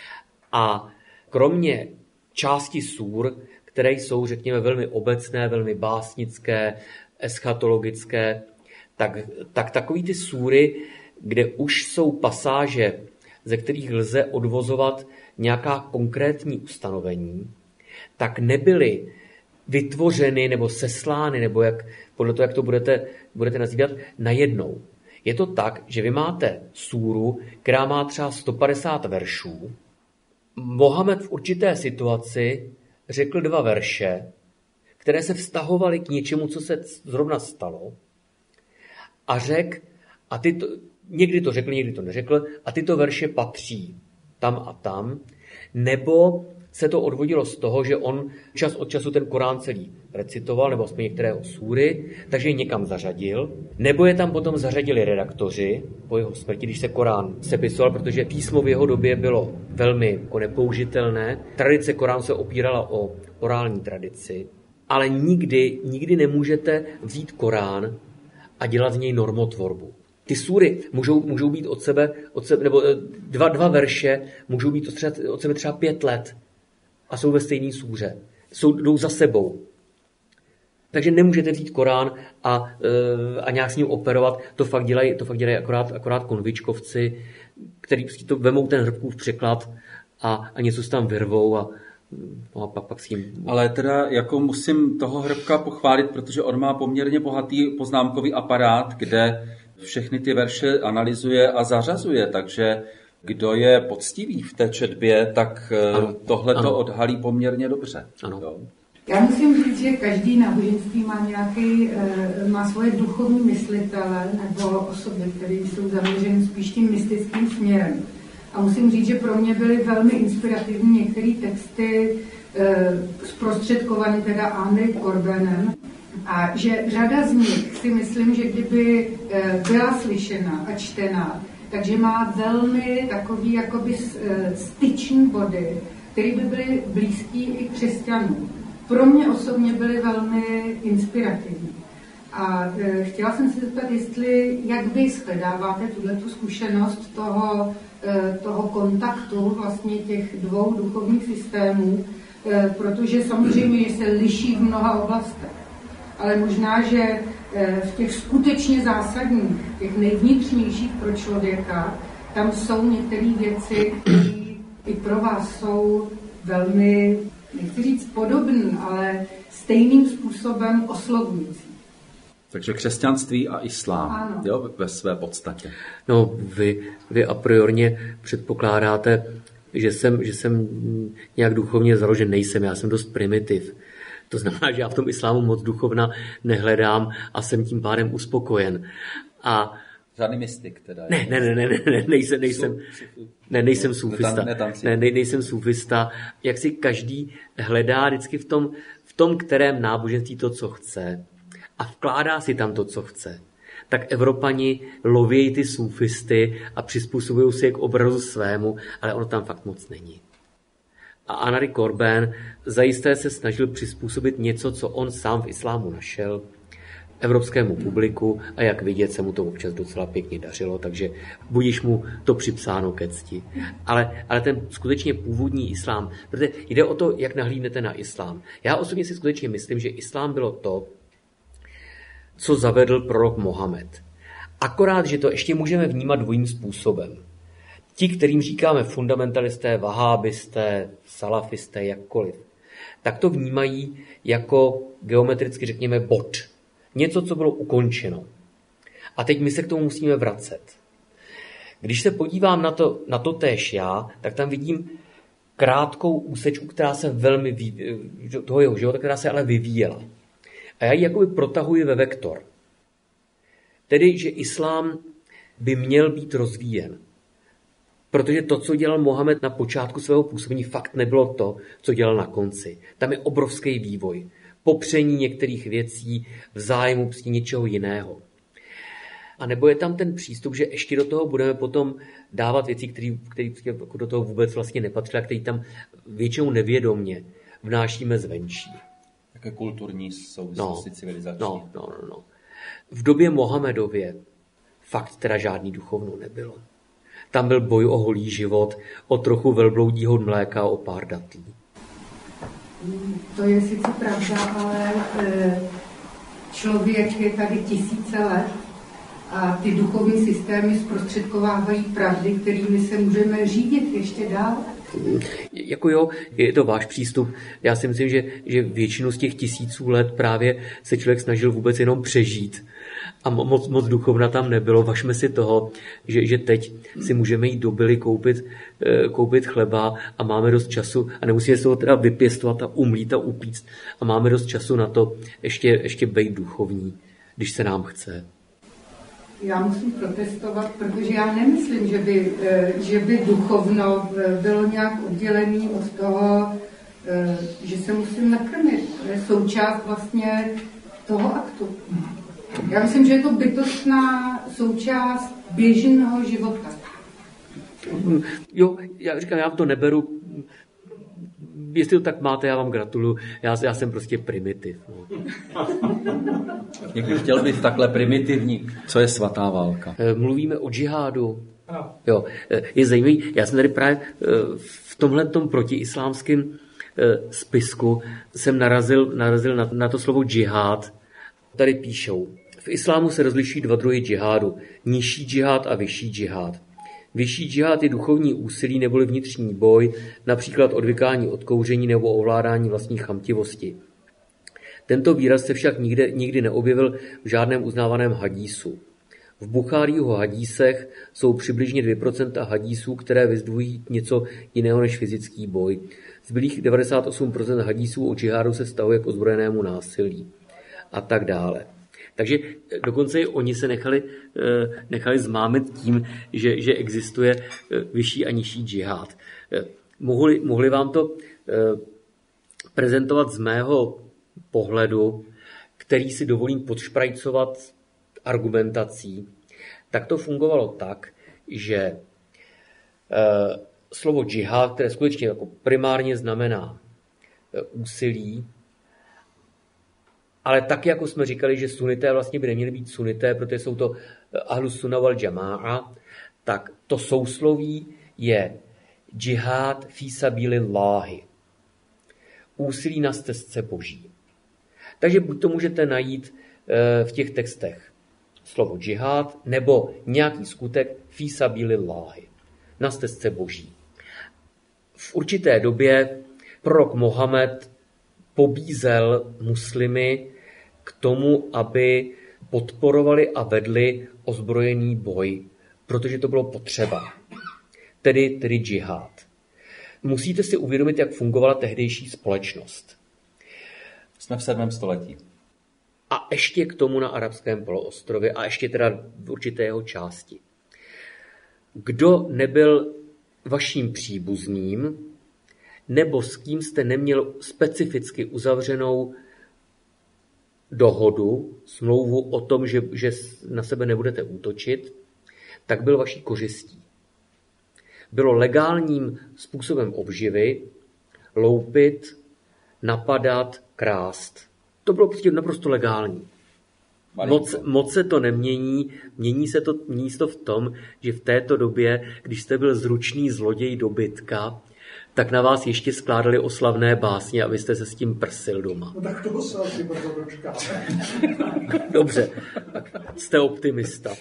A kromě části súr, které jsou, řekněme, velmi obecné, velmi básnické, eschatologické, tak, tak takový ty súry, kde už jsou pasáže, ze kterých lze odvozovat nějaká konkrétní ustanovení, tak nebyly vytvořeny nebo seslány, nebo jak, podle toho, jak to budete, budete nazývat, najednou. Je to tak, že vy máte súru, která má třeba sto padesát veršů. Mohamed v určité situaci řekl dva verše, které se vztahovaly k něčemu, co se zrovna stalo, a řekl, a ty to, někdy to řekl, někdy to neřekl, a tyto verše patří tam a tam, nebo se to odvodilo z toho, že on čas od času ten Korán celý recitoval, nebo aspoň některého súry, takže ji někam zařadil, nebo je tam potom zařadili redaktoři po jeho smrti, když se Korán sepisoval, protože písmo v jeho době bylo velmi jako nepoužitelné. Tradice Korán se opírala o orální tradici, ale nikdy, nikdy nemůžete vzít Korán a dělat z něj normotvorbu. Ty súry můžou, můžou být od sebe, od sebe nebo dva, dva verše můžou být od, třeba, od sebe třeba pět let a jsou ve stejné súře. Jsou, jdou za sebou. Takže nemůžete vzít Korán a, a nějak s ním operovat. To fakt dělají, to fakt dělají akorát, akorát konvičkovci, který to vemou ten hrbkův překlad a, a něco si tam vyrvou a, a pak, pak s tím... Ale teda jako musím toho hrbka pochválit, protože on má poměrně bohatý poznámkový aparát, kde všechny ty verše analyzuje a zařazuje, takže kdo je poctivý v té četbě, tak tohle to odhalí poměrně dobře. Ano. Jo? Já musím říct, že každý náboženství má nějaký, má svoje duchovní myslitele nebo osoby, které jsou zaměřeny spíš tím mystickým směrem. A musím říct, že pro mě byly velmi inspirativní některé texty zprostředkované teda Henry Corbenem. A že řada z nich si myslím, že kdyby byla slyšena a čtená, takže má velmi takový jakoby styční body, které by byly blízký i křesťanům. Pro mě osobně byly velmi inspirativní. A e, chtěla jsem se zeptat, jestli, jak vy shledáváte tuhletu zkušenost toho, e, toho kontaktu vlastně těch dvou duchovních systémů, e, protože samozřejmě, že se liší v mnoha oblastech. Ale možná, že v těch skutečně zásadních, těch nejvnitřnějších pro člověka, tam jsou některé věci, které i pro vás jsou velmi, nechci říct podobný, ale stejným způsobem oslovující. Takže křesťanství a islám, jo, ve své podstatě. No, vy, vy a priorně předpokládáte, že jsem, že jsem nějak duchovně založen. Nejsem, já jsem dost primitiv. To znamená, že já v tom islámu moc duchovna nehledám a jsem tím pádem uspokojen. A žádný mystik teda. Ne, ne, ne, ne, ne, nejsem, nejsem, ne, nejsem sufista. Ne, ne, nejsem sufista. Jak si každý hledá vždycky v tom, v tom, kterém náboženství to, co chce a vkládá si tam to, co chce. Tak Evropani lovějí ty sufisty a přizpůsobují si je k obrazu svému, ale ono tam fakt moc není. A Henri Corbin zajisté se snažil přizpůsobit něco, co on sám v islámu našel, evropskému publiku a jak vidět, se mu to občas docela pěkně dařilo, takže budiž mu to připsáno ke cti. Ale, ale ten skutečně původní islám, protože jde o to, jak nahlídnete na islám. Já osobně si skutečně myslím, že islám bylo to, co zavedl prorok Mohamed. Akorát, že to ještě můžeme vnímat dvojím způsobem. Ti, kterým říkáme fundamentalisté, vahábisté, salafisté, jakkoliv, tak to vnímají jako geometricky, řekněme, bod. Něco, co bylo ukončeno. A teď my se k tomu musíme vracet. Když se podívám na to, na to též já, tak tam vidím krátkou úsečku, která se velmi vyvíjela, toho jeho života, která se ale vyvíjela. A já ji jakoby protahuji ve vektor. Tedy, že islám by měl být rozvíjen. Protože to, co dělal Mohamed na počátku svého působení, fakt nebylo to, co dělal na konci. Tam je obrovský vývoj. Popření některých věcí v zájmu prostě něčeho jiného. A nebo je tam ten přístup, že ještě do toho budeme potom dávat věci, které do toho vůbec vlastně nepatří a které tam většinou nevědomně vnášíme zvenčí. Také kulturní souvislosti, no, civilizační. No, no, no, no. V době Mohamedově fakt teda žádný duchovno nebylo. Tam byl boj o holý život, o trochu velbloudího mléka, o pár datlí. To je sice pravda, ale člověk je tady tisíce let a ty duchovní systémy zprostředkovávají pravdy, kterými se můžeme řídit ještě dál. Jako jo, je to váš přístup. Já si myslím, že, že většinu z těch tisíců let právě se člověk snažil vůbec jenom přežít. A moc, moc duchovna tam nebylo. Važme si toho, že, že teď si můžeme jít do Bily koupit, koupit chleba a máme dost času a nemusíme se ho teda vypěstovat a umlít a upíct a máme dost času na to ještě, ještě být duchovní, když se nám chce. Já musím protestovat, protože já nemyslím, že by, že by duchovno bylo nějak oddělené od toho, že se musím nakrmit. To je součást vlastně toho aktu. Já myslím, že je to bytostná součást běžného života. Jo, já říkám, já to neberu. Jestli to tak máte, já vám gratuluju. Já, já jsem prostě primitiv. No. Někdy chtěl být takhle primitivní. Co je svatá válka? Mluvíme o džihádu. Jo, je zajímavý. Já jsem tady právě v tomhletom protiislámském spisku jsem narazil, narazil na, na to slovo džihád. Tady píšou. V islámu se rozliší dva druhy džihádu. Nižší džihád a vyšší džihád. Vyšší džihád je duchovní úsilí neboli vnitřní boj, například odvykání od kouření nebo ovládání vlastní chamtivosti. Tento výraz se však nikde, nikdy neobjevil v žádném uznávaném hadísu. V Buchárího hadísech jsou přibližně dvě procenta hadísů, které vyzdvují něco jiného než fyzický boj. Zbylých devadesát osm procent hadísů o džihádu se vztahuje k ozbrojenému násilí. A tak dále. Takže dokonce i oni se nechali, nechali zmámit tím, že, že existuje vyšší a nižší džihád. Mohli, mohli vám to prezentovat z mého pohledu, který si dovolím podšprajcovat argumentací, tak to fungovalo tak, že slovo džihád, které skutečně jako primárně znamená úsilí, ale tak, jako jsme říkali, že sunité vlastně by neměly být sunité, protože jsou to ahlus sunna wal jamá'a, tak to sousloví je džihad fí sabilillahi. Úsilí na stezce boží. Takže buď to můžete najít v těch textech slovo džihad nebo nějaký skutek fí sabilillahi, na stezce boží. V určité době prorok Mohamed pobízel muslimy k tomu, aby podporovali a vedli ozbrojený boj, protože to bylo potřeba. Tedy, tedy džihad. Musíte si uvědomit, jak fungovala tehdejší společnost. Jsme v sedmém století. A ještě k tomu na arabském poloostrově a ještě teda v určité jeho části. Kdo nebyl vaším příbuzným, nebo s kým jste neměl specificky uzavřenou dohodu, smlouvu o tom, že, že na sebe nebudete útočit, tak byl vaší kořistí. Bylo legálním způsobem obživy loupit, napadat, krást. To bylo prostě naprosto legální. Moc, moc se to nemění, mění se to, mění se to v tom, že v této době, když jste byl zručný zloděj dobytka, tak na vás ještě skládali oslavné básně, abyste se s tím prsil doma. No tak toho se asi brzo dočkáme. Dobře, tak jste optimista.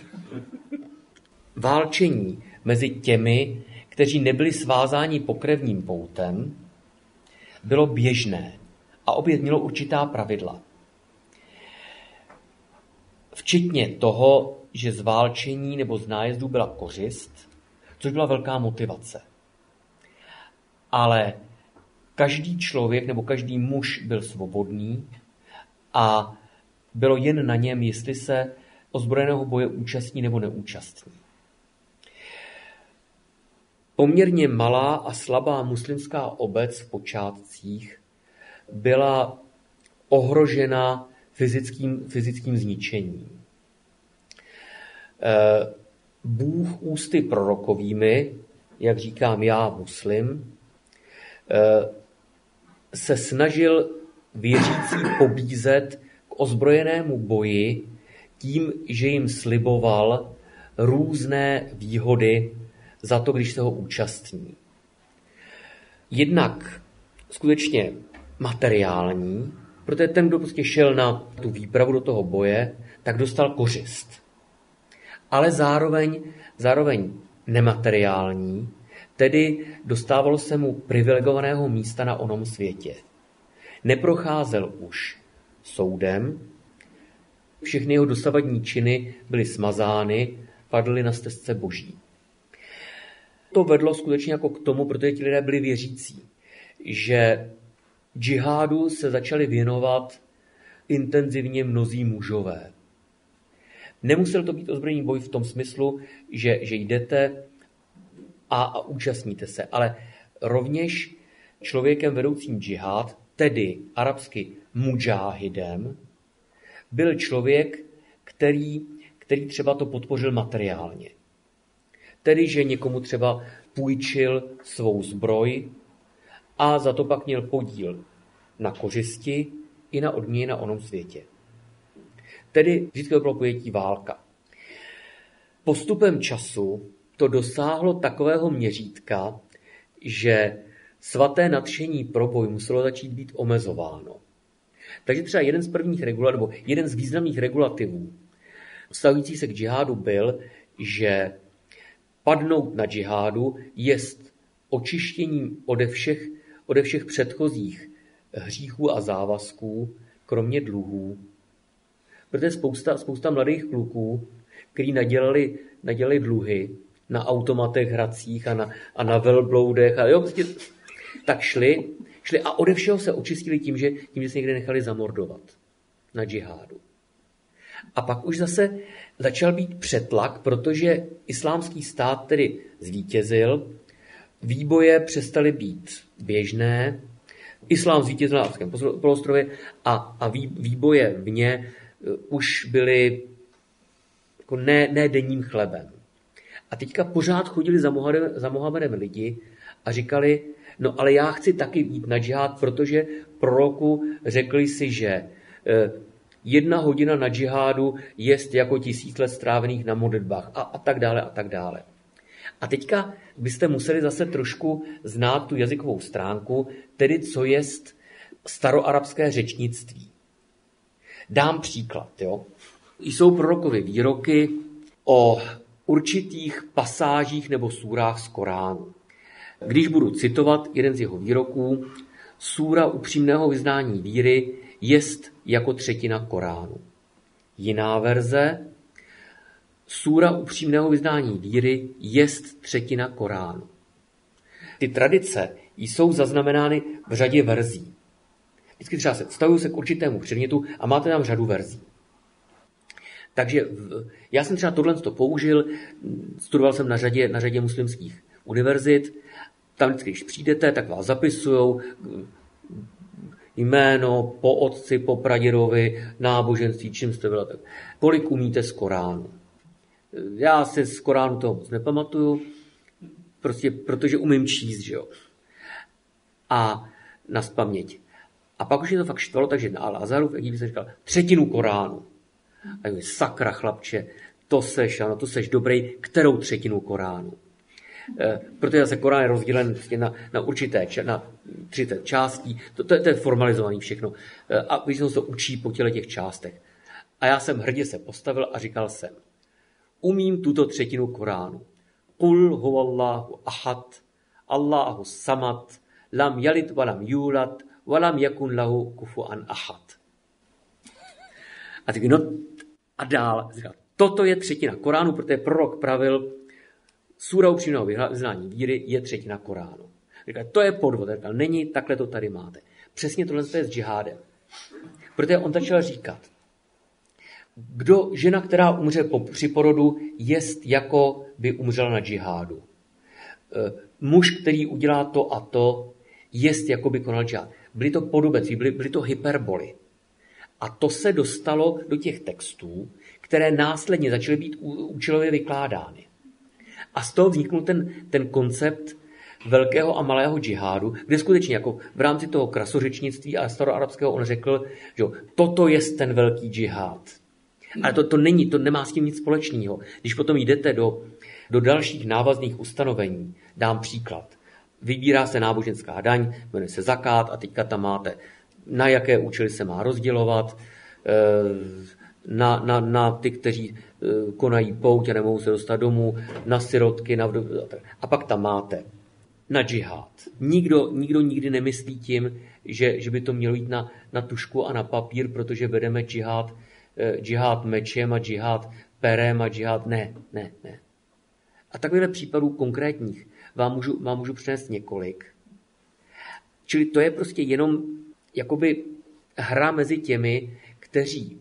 Válčení mezi těmi, kteří nebyli svázáni pokrevním poutem, bylo běžné a opět mělo určitá pravidla. Včetně toho, že z válčení nebo z nájezdů byla kořist, což byla velká motivace. Ale každý člověk nebo každý muž byl svobodný a bylo jen na něm, jestli se ozbrojeného boje účastní nebo neúčastní. Poměrně malá a slabá muslimská obec v počátcích byla ohrožena fyzickým, fyzickým zničením. Bůh ústy prorokovými, jak říkám já, muslim, se snažil věřící pobízet k ozbrojenému boji tím, že jim sliboval různé výhody za to, když se ho účastní. Jednak skutečně materiální, protože ten, kdo prostě šel na tu výpravu do toho boje, tak dostal kořist. Ale zároveň, zároveň nemateriální, tedy dostávalo se mu privilegovaného místa na onom světě. Neprocházel už soudem, všechny jeho dosavadní činy byly smazány, padly na stezce boží. To vedlo skutečně jako k tomu, protože ti lidé byli věřící, že džihádu se začali věnovat intenzivně mnozí mužové. Nemusel to být ozbrojený boj v tom smyslu, že, že jdete a, a účastníte se, ale rovněž člověkem vedoucím džihád, tedy arabsky mudžáhidem, byl člověk, který, který třeba to podpořil materiálně. Tedy, že někomu třeba půjčil svou zbroj a za to pak měl podíl na kořisti i na odměně na onom světě. Tedy vždycky to bylo pojetí válka. Postupem času to dosáhlo takového měřítka, že svaté nadšení pro boj muselo začít být omezováno. Takže třeba jeden z prvních regulativů, nebo jeden z významných regulativů vztahující se k džihádu byl, že padnout na džihádu jest očištěním ode všech, ode všech předchozích hříchů a závazků, kromě dluhů. Protože spousta, spousta mladých kluků, kteří nadělali, nadělali dluhy na automatech hracích a na, a na velbloudech, a jo, prostě, tak šli, šli a ode všeho se očistili tím, že, tím, že se někde nechali zamordovat na džihádu. A pak už zase začal být přetlak, protože islámský stát tedy zvítězil, výboje přestaly být běžné, islám zvítězil na arabském poloostrově a, a vý, výboje vně už byly jako ne, ne denním chlebem. A teďka pořád chodili za Mohamedem, za Mohamedem lidi a říkali, no ale já chci taky jít na džihad, protože proroku řekli si, že jedna hodina na džihádu jest jako tisíc let strávených na modlitbách a, a tak dále a tak dále. A teďka byste museli zase trošku znát tu jazykovou stránku, tedy co jest staroarabské řečnictví. Dám příklad. Jo? Jsou prorokovy výroky o určitých pasážích nebo súrách z Koránu. Když budu citovat jeden z jeho výroků, súra upřímného vyznání víry jest jako třetina Koránu. Jiná verze, súra upřímného vyznání víry jest třetina Koránu. Ty tradice jsou zaznamenány v řadě verzí. Vždycky třeba se vztahují se k určitému předmětu a máte tam řadu verzí. Takže já jsem třeba tohle použil, studoval jsem na řadě, na řadě muslimských univerzit, tam vždycky, když přijdete, tak vás zapisujou jméno, po otci, po pradědovi, náboženství, čím jste byla. Tak. Kolik umíte z Koránu? Já si z Koránu toho moc nepamatuju, prostě protože umím číst, že jo. A nazpaměť. A pak už je to fakt štvalo, takže na Al-Azharu v Egyptě jsem říkal třetinu Koránu. A jim sakra chlapče, to seš, ano, to seš dobrý, kterou třetinu Koránu. E, protože se Korán je rozdělen na, na určité na třicet částí, to, to, je, to je formalizovaný všechno. E, a většinou se učí po těle těch částech. A já jsem hrdě se postavil a říkal jsem, umím tuto třetinu Koránu. Qul huvallahu ahad, Allahu samad, lam yalid walam yulad, walam yakun lahu kufuwan ahad. A, tak, no, a dál, říkal, toto je třetina Koránu, protože prorok pravil, súra upřímného vyznání víry je třetina Koránu. Říkal, to je podvod. Říkal, není, takhle to tady máte. Přesně tohle je s džihádem. Protože on začal říkat, kdo, žena, která umře po, při porodu, jest jako by umřela na džihádu. E, muž, který udělá to a to, jest jako by konal džihád. Byly to podobenství, byly, byly to hyperboly. A to se dostalo do těch textů, které následně začaly být účelově vykládány. A z toho vzniknul ten, ten koncept velkého a malého džihádu, kde skutečně jako v rámci toho krasořečnictví a staroarabského on řekl, že toto je ten velký džihád. Ale to, to není, to nemá s tím nic společného. Když potom jdete do, do dalších návazných ustanovení, dám příklad. Vybírá se náboženská daň, jmenuje se zakát a teďka tam máte, na jaké účely se má rozdělovat, na, na, na ty, kteří konají pouť a nemohou se dostat domů, na sirotky, na vdovy. A pak tam máte na džihád. Nikdo, nikdo nikdy nemyslí tím, že, že by to mělo jít na, na tušku a na papír, protože vedeme džihád, džihád mečem a džihád perem a džihád. Ne, ne, ne. A takovýchhle případů konkrétních vám můžu, vám můžu přinést několik. Čili to je prostě jenom jakoby hra mezi těmi, kteří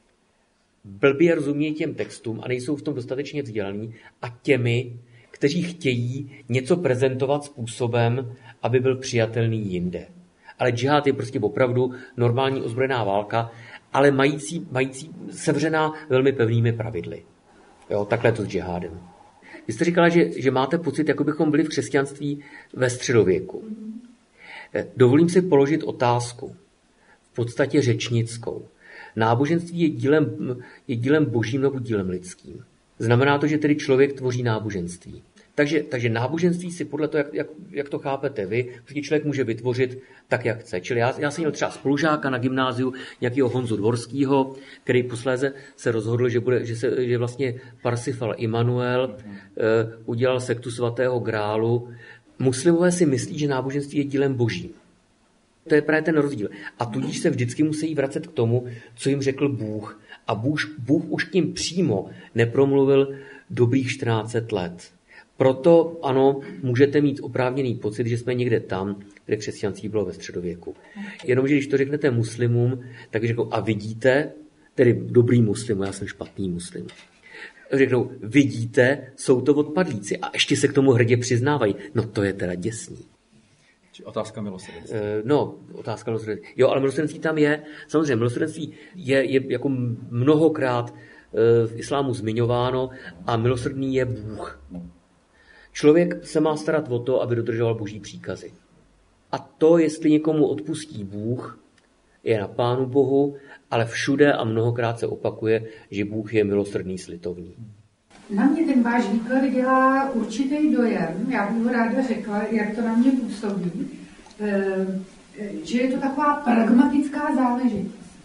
blbě rozumějí těm textům a nejsou v tom dostatečně vzdělaní, a těmi, kteří chtějí něco prezentovat způsobem, aby byl přijatelný jinde. Ale džihád je prostě opravdu normální ozbrojená válka, ale mající, mající sevřená velmi pevnými pravidly. Jo, takhle to s džihádem. Vy jste říkala, že, že máte pocit, jako bychom byli v křesťanství ve středověku. Dovolím si položit otázku, v podstatě řečnickou. Náboženství je dílem, je dílem božím nebo dílem lidským. Znamená to, že tedy člověk tvoří náboženství. Takže, takže náboženství si podle toho, jak, jak, jak to chápete vy, prostě člověk může vytvořit tak, jak chce. Čili já, já jsem měl třeba spolužáka na gymnáziu, nějakého Honzu Dvorskýho, který posléze se rozhodl, že, bude, že, se, že vlastně Parsifal Immanuel uh, udělal sektu svatého grálu. Muslimové si myslí, že náboženství je dílem božím. To je právě ten rozdíl. A tudíž se vždycky musí vracet k tomu, co jim řekl Bůh. A Bůh, Bůh už k ním přímo nepromluvil dobrých čtrnáct set let. Proto ano, můžete mít oprávněný pocit, že jsme někde tam, kde křesťanství bylo ve středověku. Jenomže když to řeknete muslimům, tak řeknou, a vidíte, tedy dobrý muslim, já jsem špatný muslim. Řeknou, vidíte, jsou to odpadlíci a ještě se k tomu hrdě přiznávají. No to je teda děsný. Otázka milosrdenství. No, otázka milosrdenství. Jo, ale milosrdenství tam je. Samozřejmě, milosrdenství je, je jako mnohokrát v islámu zmiňováno a milosrdný je Bůh. Člověk se má starat o to, aby dodržoval boží příkazy. A to, jestli někomu odpustí Bůh, je na Pánu Bohu, ale všude a mnohokrát se opakuje, že Bůh je milosrdný, slitovný. Na mě ten váš výklad dělá určitý dojem, já bych ho ráda řekla, jak to na mě působí, že je to taková pragmatická záležitost.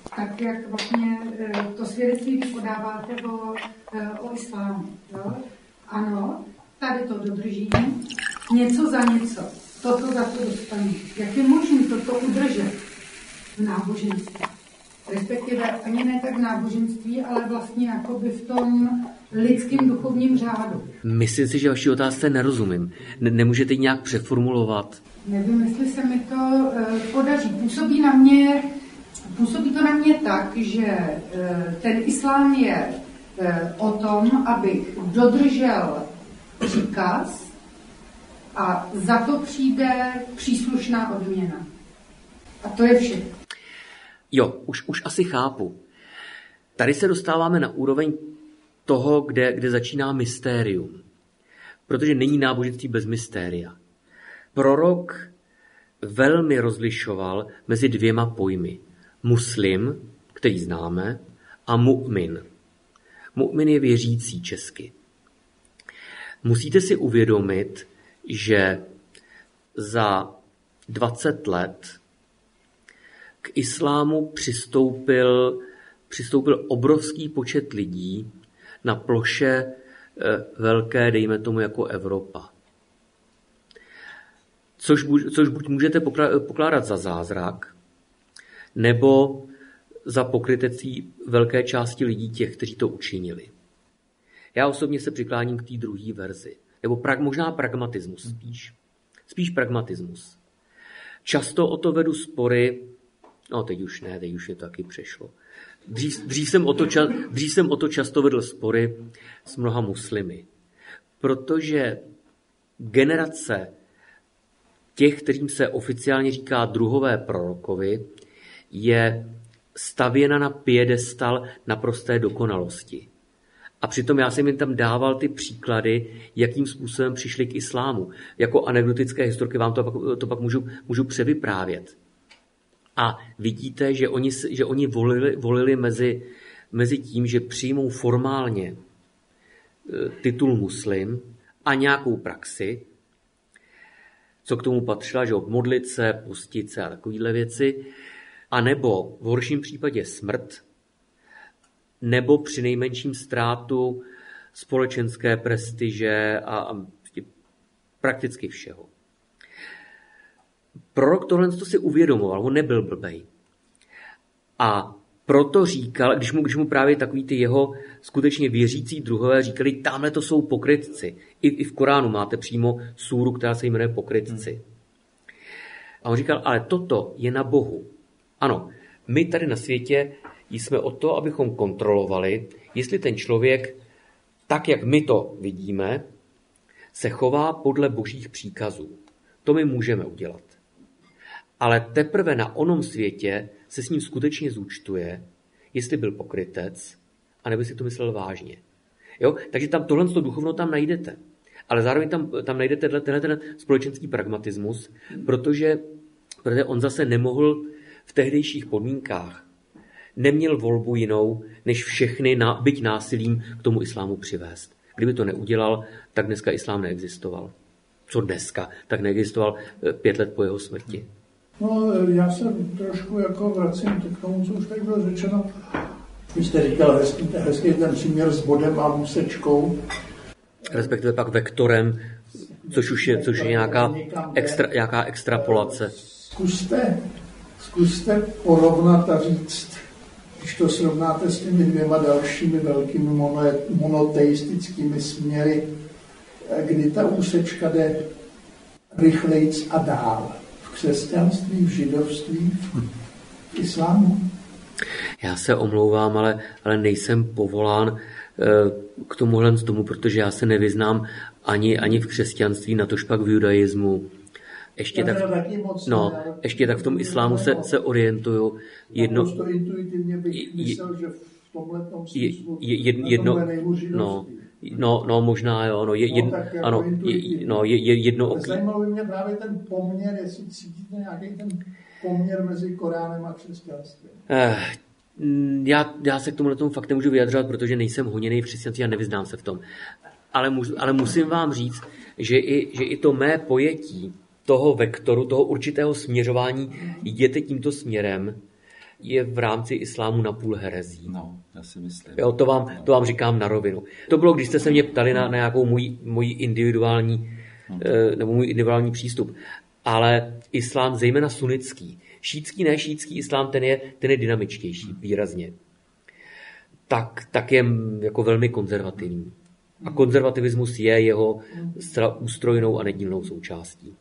tak jak vlastně to svědectví vy podáváte o, o islámu. Jo? Ano, tady to dodržím, něco za něco, toto za to dostanu. Jak je možné toto udržet v náboženství? Respektive ani ne tak v náboženství, ale vlastně jakoby v tom lidském duchovním řádu. Myslím si, že vaší otázce nerozumím. Ne- nemůžete ji nějak přeformulovat? Nevím, jestli se mi to uh, podaří. Působí na mě, působí to na mě tak, že uh, ten islám je uh, o tom, abych dodržel příkaz a za to přijde příslušná odměna. A to je vše. Jo, už, už asi chápu. Tady se dostáváme na úroveň toho, kde, kde začíná mystérium. Protože není náboženství bez mystéria. Prorok velmi rozlišoval mezi dvěma pojmy. Muslim, který známe, a mu'min. Mu'min je věřící česky. Musíte si uvědomit, že za dvacet let k islámu přistoupil, přistoupil obrovský počet lidí na ploše velké, dejme tomu, jako Evropa. Což, což buď můžete pokládat za zázrak, nebo za pokrytectví velké části lidí těch, kteří to učinili. Já osobně se přikláním k té druhé verzi. Nebo pra, možná pragmatismus spíš. Spíš pragmatismus. Často o to vedu spory, no teď už ne, teď už je to taky přešlo. Dřív, dřív, jsem o to ča, dřív jsem o to často vedl spory s mnoha muslimy. Protože generace těch, kterým se oficiálně říká druhové prorokovi, je stavěna na piedestal naprosté dokonalosti. A přitom já jsem jim tam dával ty příklady, jakým způsobem přišli k islámu. Jako anekdotické historky vám to pak, to pak můžu, můžu převyprávět. A vidíte, že oni, že oni volili, volili mezi, mezi tím, že přijmou formálně titul muslim a nějakou praxi, co k tomu patřila, že modlit se, pustit se a takovéhle věci, a nebo v horším případě smrt, nebo přinejmenším ztrátu společenské prestiže a, a prakticky všeho. Prorok tohle si uvědomoval, on nebyl blbej. A proto říkal, když mu, když mu právě takový ty jeho skutečně věřící druhové říkali, tamhle to jsou pokrytci. I, I v Koránu máte přímo súru, která se jmenuje pokrytci. A on říkal, ale toto je na Bohu. Ano, my tady na světě jsme o to, abychom kontrolovali, jestli ten člověk, tak jak my to vidíme, se chová podle božích příkazů. To my můžeme udělat. Ale teprve na onom světě se s ním skutečně zúčtuje, jestli byl pokrytec, anebo si to myslel vážně. Jo? Takže tam tohle duchovno tam najdete. Ale zároveň tam, tam najdete tenhle, tenhle společenský pragmatismus, protože, protože on zase nemohl v tehdejších podmínkách, neměl volbu jinou, než všechny, byť násilím, k tomu islámu přivést. Kdyby to neudělal, tak dneska islám neexistoval. Co dneska? Tak neexistoval pět let po jeho smrti. No, já se trošku jako vracím k tomu, co už tady bylo řečeno. Vy jste říkal hezký, hezký ten příměr s bodem a musečkou. Respektive pak vektorem, což už je, což je nějaká, extra, nějaká extrapolace. Zkuste, zkuste porovnat a říct, když to srovnáte s těmi dvěma dalšími velkými monoteistickými směry, kdy ta úsečka jde rychlejc a dál. V křesťanství, v židovství, v islámu. Já se omlouvám, ale, ale nejsem povolán k tomuhle z tomu, protože já se nevyznám ani, ani v křesťanství, natož pak v judaismu. Ještě tak, no, ještě tak v tom islámu se, se orientuju. Jedno, to intuitivně bych myslel, že v tomhletom smyslu je, jedno, no, no, no, možná jo, no, je, jed, no, jako ano, je, no, je, je jedno oký. Zajímalo by mě právě ten poměr, jestli cítíte nějaký ten poměr mezi Koránem a křesťanstvím. Eh, já, já se k tomuhle tomu fakt nemůžu vyjadřovat, protože nejsem honěný v křesťanství a nevyznám se v tom. Ale, můžu, ale musím vám říct, že i, že i to mé pojetí toho vektoru, toho určitého směřování, jděte tímto směrem, je v rámci islámu napůl herezí. No, já si myslím. Jo, to, vám, to vám říkám na rovinu. To bylo, když jste se mě ptali na, na nějakou můj, můj individuální hmm. nebo můj individuální přístup. Ale islám, zejména sunnický, šítský, ne šítský islám, ten je, ten je dynamičtější výrazně. Tak, tak je jako velmi konzervativní. A konzervativismus je jeho zcela ústrojnou a nedílnou součástí.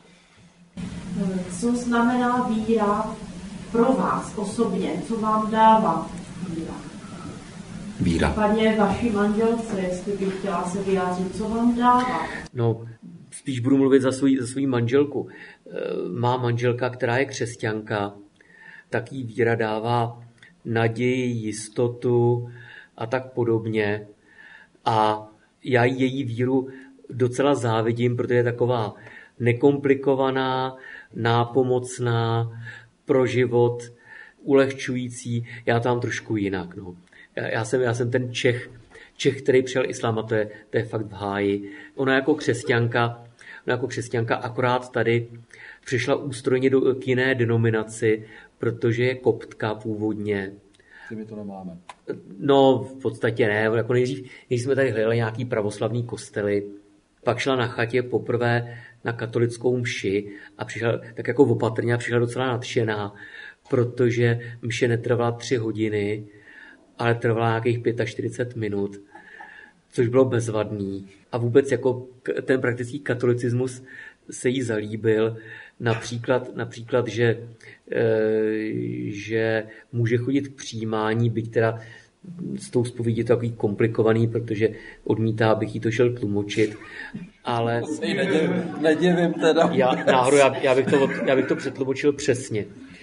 Co znamená víra pro vás osobně? Co vám dává víra? Víra. Případně vaší manželce, jestli bych chtěla se vyjádřit, co vám dává? No, spíš budu mluvit za svou za svou manželku. Má manželka, která je křesťanka, tak jí víra dává naději, jistotu a tak podobně. A já její víru docela závidím, protože je taková nekomplikovaná, nápomocná, pro život, ulehčující. Já tam trošku jinak. No. Já, jsem, já jsem ten Čech, Čech, který přijal islám, a to je, to je fakt v háji. Ona jako křesťanka, ona jako křesťanka akorát tady přišla ústrojně do, k jiné denominaci, protože je koptka původně. My to nemáme. No, v podstatě ne. Jako nejdřív, než jsme tady hledali nějaký pravoslavný kostely, pak šla na chatě poprvé na katolickou mši a přišla tak jako opatrně a přišla docela nadšená, protože mše netrvala tři hodiny, ale trvala nějakých čtyřicet pět minut, což bylo bezvadný. A vůbec jako ten praktický katolicismus se jí zalíbil. Například, například že, e, že může chodit k přijímání, byť teda s tou zpovědí je to takový komplikovaný, protože odmítá, abych jí to šel tlumočit, ale... Nedivím, nedivím teda. Já, náhodou, já, já, bych to, já bych to přetlumočil přesně.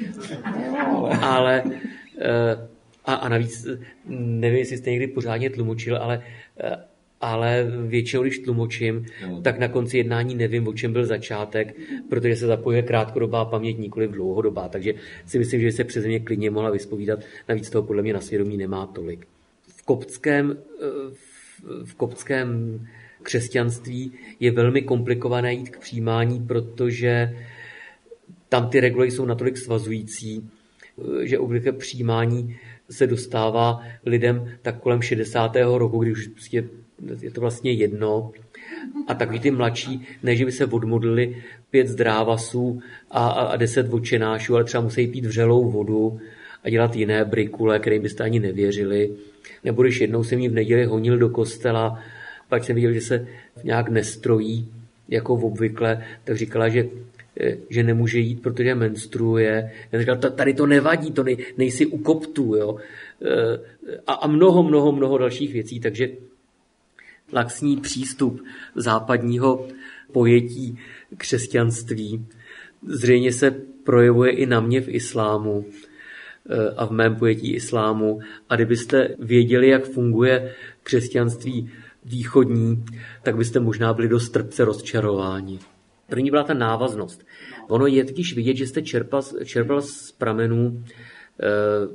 Ale... E, a, a navíc, nevím, jestli jste někdy pořádně tlumočil, ale... E, ale většinou, když tlumočím, no. tak na konci jednání nevím, o čem byl začátek, protože se zapojuje krátkodobá paměť, nikoliv dlouhodobá. Takže si myslím, že se přes mě klidně mohla vyspovídat. Navíc toho podle mě na svědomí nemá tolik. V koptském, v koptském křesťanství je velmi komplikované jít k přijímání, protože tam ty reguly jsou natolik svazující, že obvykle přijímání se dostává lidem tak kolem šedesátého roku, kdy už prostě je to vlastně jedno. A takový ty mladší, ne, že by se odmodlili pět zdrávasů a, a, a deset otčenášů, ale třeba musí pít vřelou vodu a dělat jiné brikule, kterým byste ani nevěřili. Nebo když jednou jsem jí v neděli honil do kostela, pak jsem viděl, že se nějak nestrojí, jako obvykle, tak říkala, že že nemůže jít, protože menstruuje. Já říkal, tady to nevadí, to nej, nejsi u koptů, jo. A, a mnoho, mnoho, mnoho dalších věcí, takže laxní přístup západního pojetí křesťanství zřejmě se projevuje i na mě v islámu a v mém pojetí islámu. A kdybyste věděli, jak funguje křesťanství východní, tak byste možná byli dost trpce rozčarováni. První byla ta návaznost. Ono je totiž vidět, že jste čerpal, čerpal z pramenů e,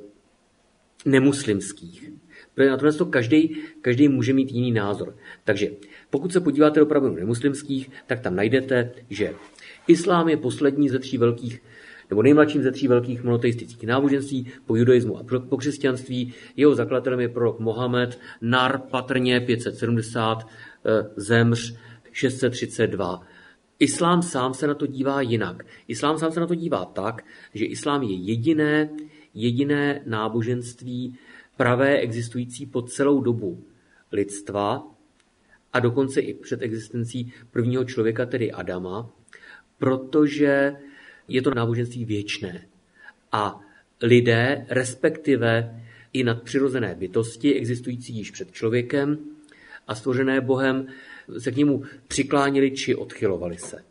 nemuslimských. Protože na tohle to každý, každý může mít jiný názor. Takže pokud se podíváte do pramenů nemuslimských, tak tam najdete, že islám je poslední ze tří velkých, nebo nejmladším ze tří velkých monoteistických náboženství po judaismu a po křesťanství. Jeho zakladatelem je prorok Mohamed, nar patrně pět set sedmdesát, e, zemř šest set třicet dva. Islám sám se na to dívá jinak. Islám sám se na to dívá tak, že islám je jediné, jediné náboženství pravé existující po celou dobu lidstva a dokonce i před existencí prvního člověka, tedy Adama, protože je to náboženství věčné. A lidé, respektive i nadpřirozené bytosti, existující již před člověkem a stvořené Bohem, se k němu přiklánili či odchylovali se.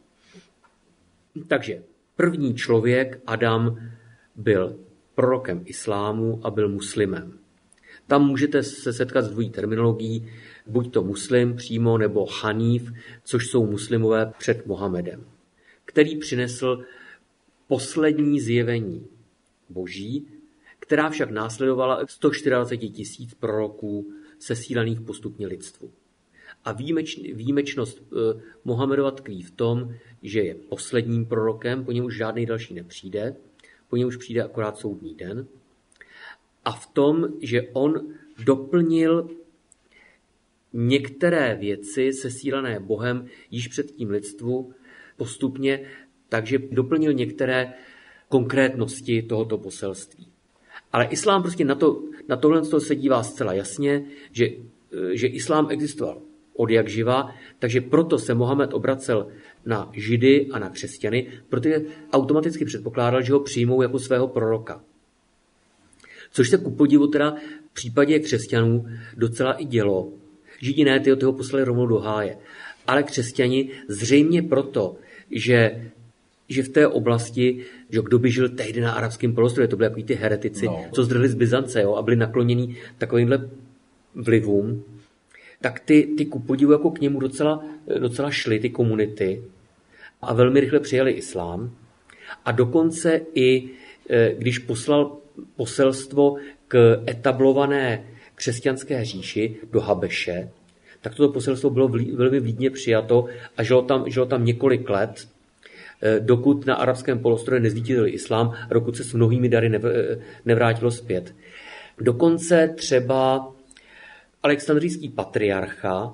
Takže první člověk, Adam, byl prorokem islámu a byl muslimem. Tam můžete se setkat s dvojí terminologií, buď to muslim přímo, nebo Haníf, což jsou muslimové před Mohamedem, který přinesl poslední zjevení boží, která však následovala sto dvacet čtyři tisíc proroků sesílaných postupně lidstvu. A výjimeč, výjimečnost eh, Mohamedova tkví v tom, že je posledním prorokem, po něm už žádný další nepřijde, po něm už přijde akorát soudní den. A v tom, že on doplnil některé věci sesílané Bohem již před tím lidstvu postupně, takže doplnil některé konkrétnosti tohoto poselství. Ale islám prostě na, to, na tohle se dívá zcela jasně, že, že islám existoval od jak živa, takže proto se Mohamed obracel na Židy a na křesťany, protože automaticky předpokládal, že ho přijmou jako svého proroka. Což se ku podivu teda v případě křesťanů docela i dělo. Židi ne, ty ho poslali rovnou do háje. Ale křesťani zřejmě proto, že, že v té oblasti, že kdo by žil tehdy na arabském poloostrově, to byly takový ty heretici, no. co zdrhli z Byzance, jo, a byli naklonění takovýmhle vlivům, tak ty, ty ku podivu jako k němu docela, docela šly ty komunity a velmi rychle přijali islám. A dokonce i když poslal poselstvo k etablované křesťanské říši do Habeše, tak toto poselstvo bylo velmi vlídně přijato a žilo tam, žilo tam několik let, dokud na arabském poloostrově nezvítězil islám a dokud se s mnohými dary nevrátilo zpět. Dokonce třeba alexandrijský patriarcha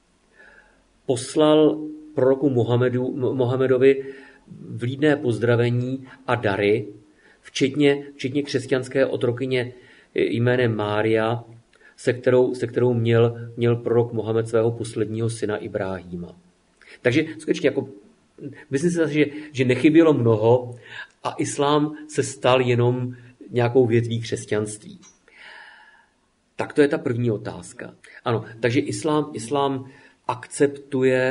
poslal proroku Mohamedu, Mohamedovi vlídné pozdravení a dary, včetně, včetně křesťanské otrokyně jménem Mária, se kterou, se kterou měl, měl prorok Mohamed svého posledního syna Ibráhíma. Takže skutečně jako, myslím si, že, že nechybělo mnoho a islám se stal jenom nějakou větví křesťanství. Tak to je ta první otázka. Ano, takže islám, islám akceptuje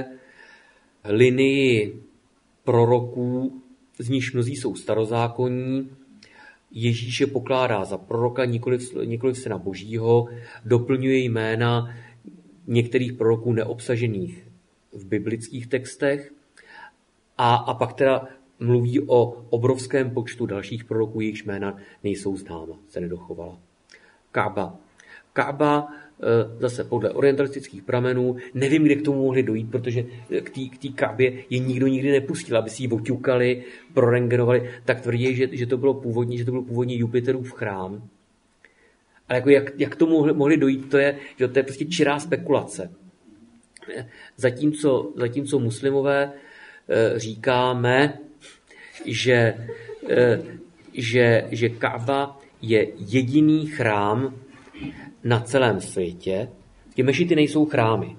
linii proroků, z níž mnozí jsou starozákonní. Ježíše pokládá za proroka, nikoliv, nikoliv syna Božího, doplňuje jména některých proroků neobsažených v biblických textech a, a pak teda mluví o obrovském počtu dalších proroků, jejichž jména nejsou známa, se nedochovala. Kába. Kába zase podle orientalistických pramenů, nevím, kde k tomu mohli dojít, protože k té Kábě je nikdo nikdy nepustil, aby si ji oťukali, prorengenovali, tak tvrdí, že, že to bylo původně, že to byl původně Jupiterův chrám. Ale jako jak, jak k tomu mohli, mohli dojít, to je, že to je prostě čirá spekulace. Zatímco, zatímco muslimové e, říkáme, že, e, že, že Kába je jediný chrám na celém světě. Ty mešity nejsou chrámy.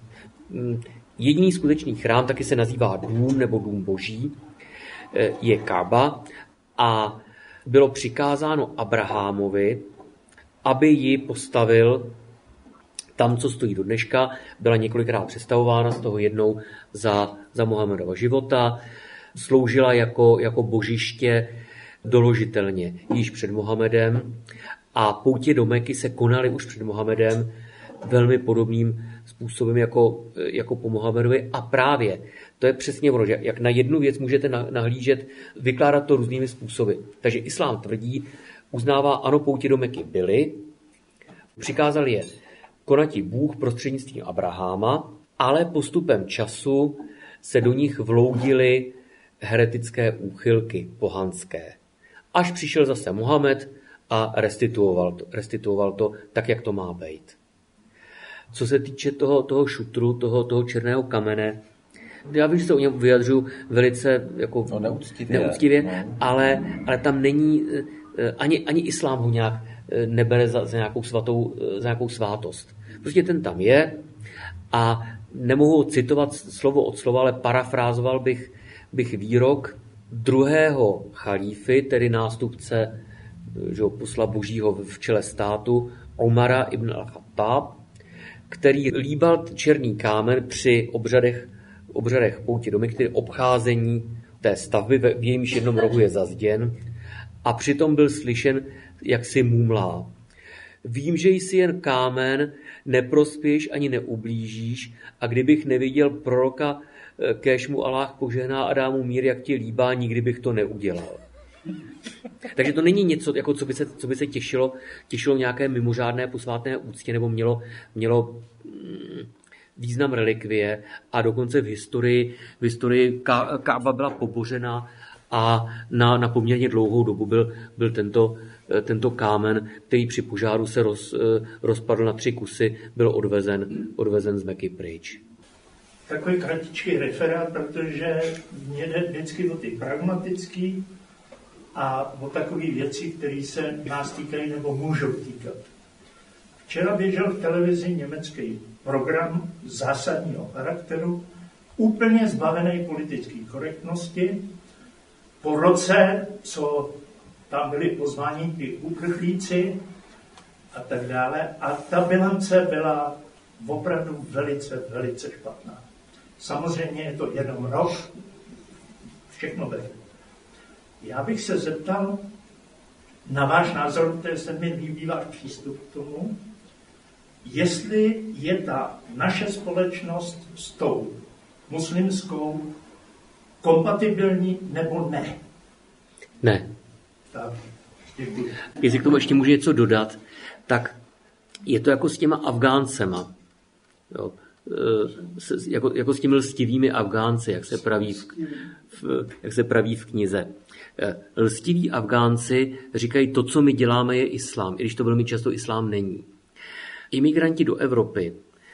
Jediný skutečný chrám, taky se nazývá dům nebo dům boží, je Kába a bylo přikázáno Abrahamovi, aby ji postavil tam, co stojí do dneška. Byla několikrát přestavována, z toho jednou za, za Mohamedova života. Sloužila jako, jako božiště doložitelně již před Mohamedem. A poutě do Meky se konaly už před Mohamedem velmi podobným způsobem jako, jako po Mohamedovi. A právě to je přesně ono, že jak na jednu věc můžete nahlížet, vykládat to různými způsoby. Takže islám tvrdí, uznává, ano, poutě do Meky byly, přikázal je konatí Bůh prostřednictvím Abraháma, ale postupem času se do nich vloudily heretické úchylky pohanské. Až přišel zase Mohamed a restituoval to, restituoval to tak, jak to má být. Co se týče toho, toho šutru, toho, toho černého kamene, já vím, že se o něm vyjadřuju velice jako no, neúctivě, neúctivě no. ale, ale tam není, ani, ani islám ho nějak nebere za, za, nějakou svatou, za nějakou svátost. Prostě ten tam je a nemohu citovat slovo od slova, ale parafrázoval bych, bych výrok druhého chalífy, tedy nástupce že posla božího v čele státu, Omara ibn al-Khattab, který líbal černý kámen při obřadech, obřadech poutě do Meky, obcházení té stavby, v jejímž jednom rohu je zazděn, a přitom byl slyšen, jak si mumlá. Vím, že jsi jen kámen, neprospěješ ani neublížíš, a kdybych neviděl proroka, kéž mu Aláh požehná a dá mu mír, jak ti líbá, nikdy bych to neudělal. Takže to není něco, jako co by se, co by se těšilo, těšilo nějaké mimořádné posvátné úctě, nebo mělo, mělo mm, význam relikvie, a dokonce v historii, v historii Kába byla pobořena a, a na, na poměrně dlouhou dobu byl, byl tento, tento kámen, který při požáru se roz, rozpadl na tři kusy, byl odvezen, odvezen z Meky pryč. Takový kratičký referát, protože mě jde vždycky o ty pragmatický a o takové věci, které se nás týkají nebo můžou týkat. Včera běžel v televizi německý program zásadního charakteru, úplně zbavený politické korektnosti. Po roce, co tam byli pozváni ty uprchlíci a tak dále, a ta bilance byla opravdu velice, velice špatná. Samozřejmě je to jenom rok, všechno bude. Já bych se zeptal na váš názor, protože se mi líbí váš přístup k tomu, jestli je ta naše společnost s tou muslimskou kompatibilní nebo ne. Ne. Tak, děkuji. Jestli k tomu ještě můžu něco dodat, tak je to jako s těma Afgáncema. Jo. S, jako, jako s těmi lstivými Afgánci, jak se praví v, v, jak se praví v knize. Lstiví Afgánci říkají, to, co my děláme, je islám, i když to velmi často islám není. Imigranti do Evropy,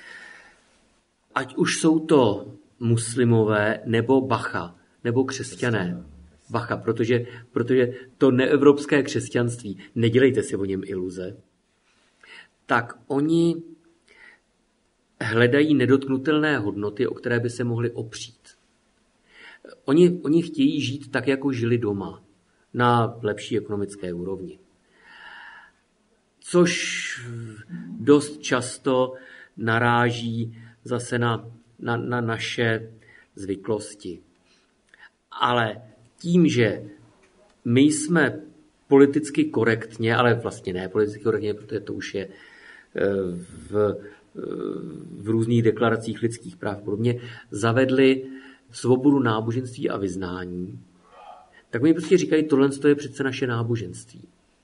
ať už jsou to muslimové, nebo bacha, nebo křesťané. Bacha, protože, protože to neevropské křesťanství, nedělejte si o něm iluze, tak oni hledají nedotknutelné hodnoty, o které by se mohli opřít. Oni, oni chtějí žít tak, jako žili doma, na lepší ekonomické úrovni. Což dost často naráží zase na, na, na naše zvyklosti. Ale tím, že my jsme politicky korektně, ale vlastně ne politicky korektně, protože to už je v, v různých deklaracích lidských práv podobně, zavedli svobodu náboženství a vyznání, tak mi prostě říkají, tohle je přece naše náboženství.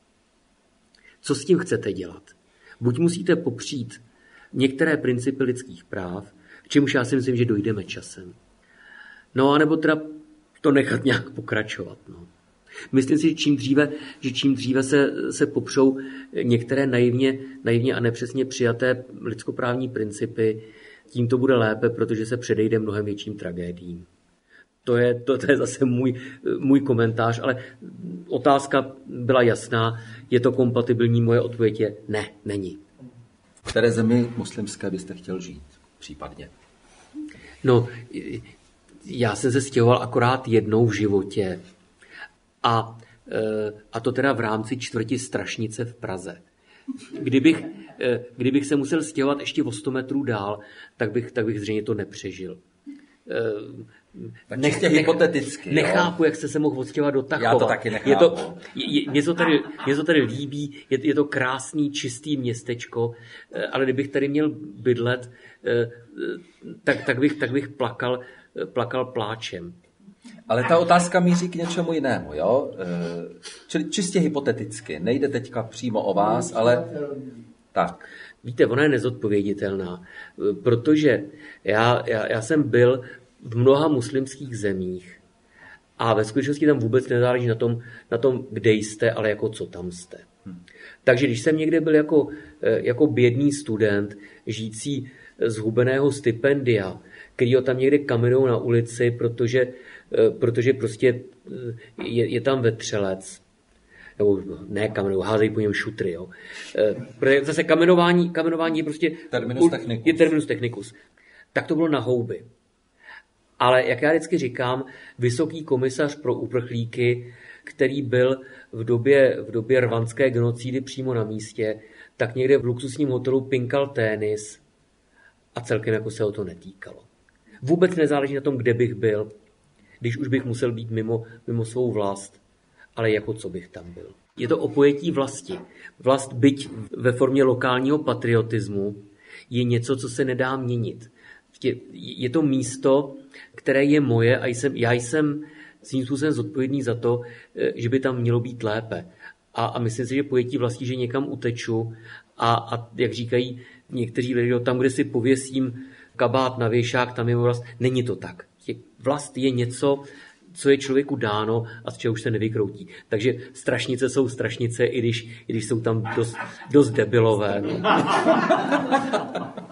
Co s tím chcete dělat? Buď musíte popřít některé principy lidských práv, k čemuž já si myslím, že dojdeme časem. No, anebo teda to nechat nějak pokračovat. No. Myslím si, že čím dříve, že čím dříve se, se popřou některé naivně, naivně a nepřesně přijaté lidskoprávní principy, tím to bude lépe, protože se předejde mnohem větším tragédiím. To je, to, to je zase můj, můj komentář, ale otázka byla jasná. Je to kompatibilní? Moje odpověď je ne, není. V které zemi muslimské byste chtěl žít případně? No, já jsem se stěhoval akorát jednou v životě. A, a to teda v rámci čtvrti Strašnice v Praze. Kdybych, kdybych se musel stěhovat ještě o sto metrů dál, tak bych, tak bych zřejmě to nepřežil. Tak nech, nech, hypoteticky. Nechápu, jo? Jak jste se mohl odstěhovat do Takova. Já to taky nechápu. Je to, je, je, mě, to tady, mě to tady líbí, je, je to krásný, čistý městečko, ale kdybych tady měl bydlet, tak, tak, bych, tak bych plakal, plakal pláčem. Ale ta otázka míří k něčemu jinému, jo? Čili čistě hypoteticky. Nejde teďka přímo o vás, ale tak. Víte, ona je nezodpověditelná, protože já, já, já jsem byl v mnoha muslimských zemích a ve skutečnosti tam vůbec nezáleží na tom, na tom, kde jste, ale jako co tam jste. Hmm. Takže když jsem někde byl jako, jako bědný student, žijící z hubeného stipendia, který ho tam někde kamenou na ulici, protože, protože prostě je, je tam vetřelec, nebo ne kamenou, házejí po něm šutry. Jo. Protože zase kamenování, kamenování je prostě terminus technicus. Je terminus technicus. Tak to bylo na houby. Ale jak já vždycky říkám, vysoký komisař pro uprchlíky, který byl v době, v době rwandské genocidy přímo na místě, tak někde v luxusním hotelu pinkal tenis a celkem jako se o to netýkalo. Vůbec nezáleží na tom, kde bych byl, když už bych musel být mimo, mimo svou vlast, ale jako co bych tam byl. Je to o pojetí vlasti. Vlast, byť ve formě lokálního patriotismu, je něco, co se nedá měnit. Je to místo, které je moje a jsem, já jsem svým způsobem zodpovědný za to, že by tam mělo být lépe. A, a myslím si, že pojetí vlastí, že někam uteču a, a jak říkají někteří lidé, tam, kde si pověsím kabát na věšák, tam je vlast. Není to tak. Vlast je něco, co je člověku dáno a z čeho už se nevykroutí. Takže strašnice jsou strašnice, i když, i když jsou tam dost, dost debilové. No.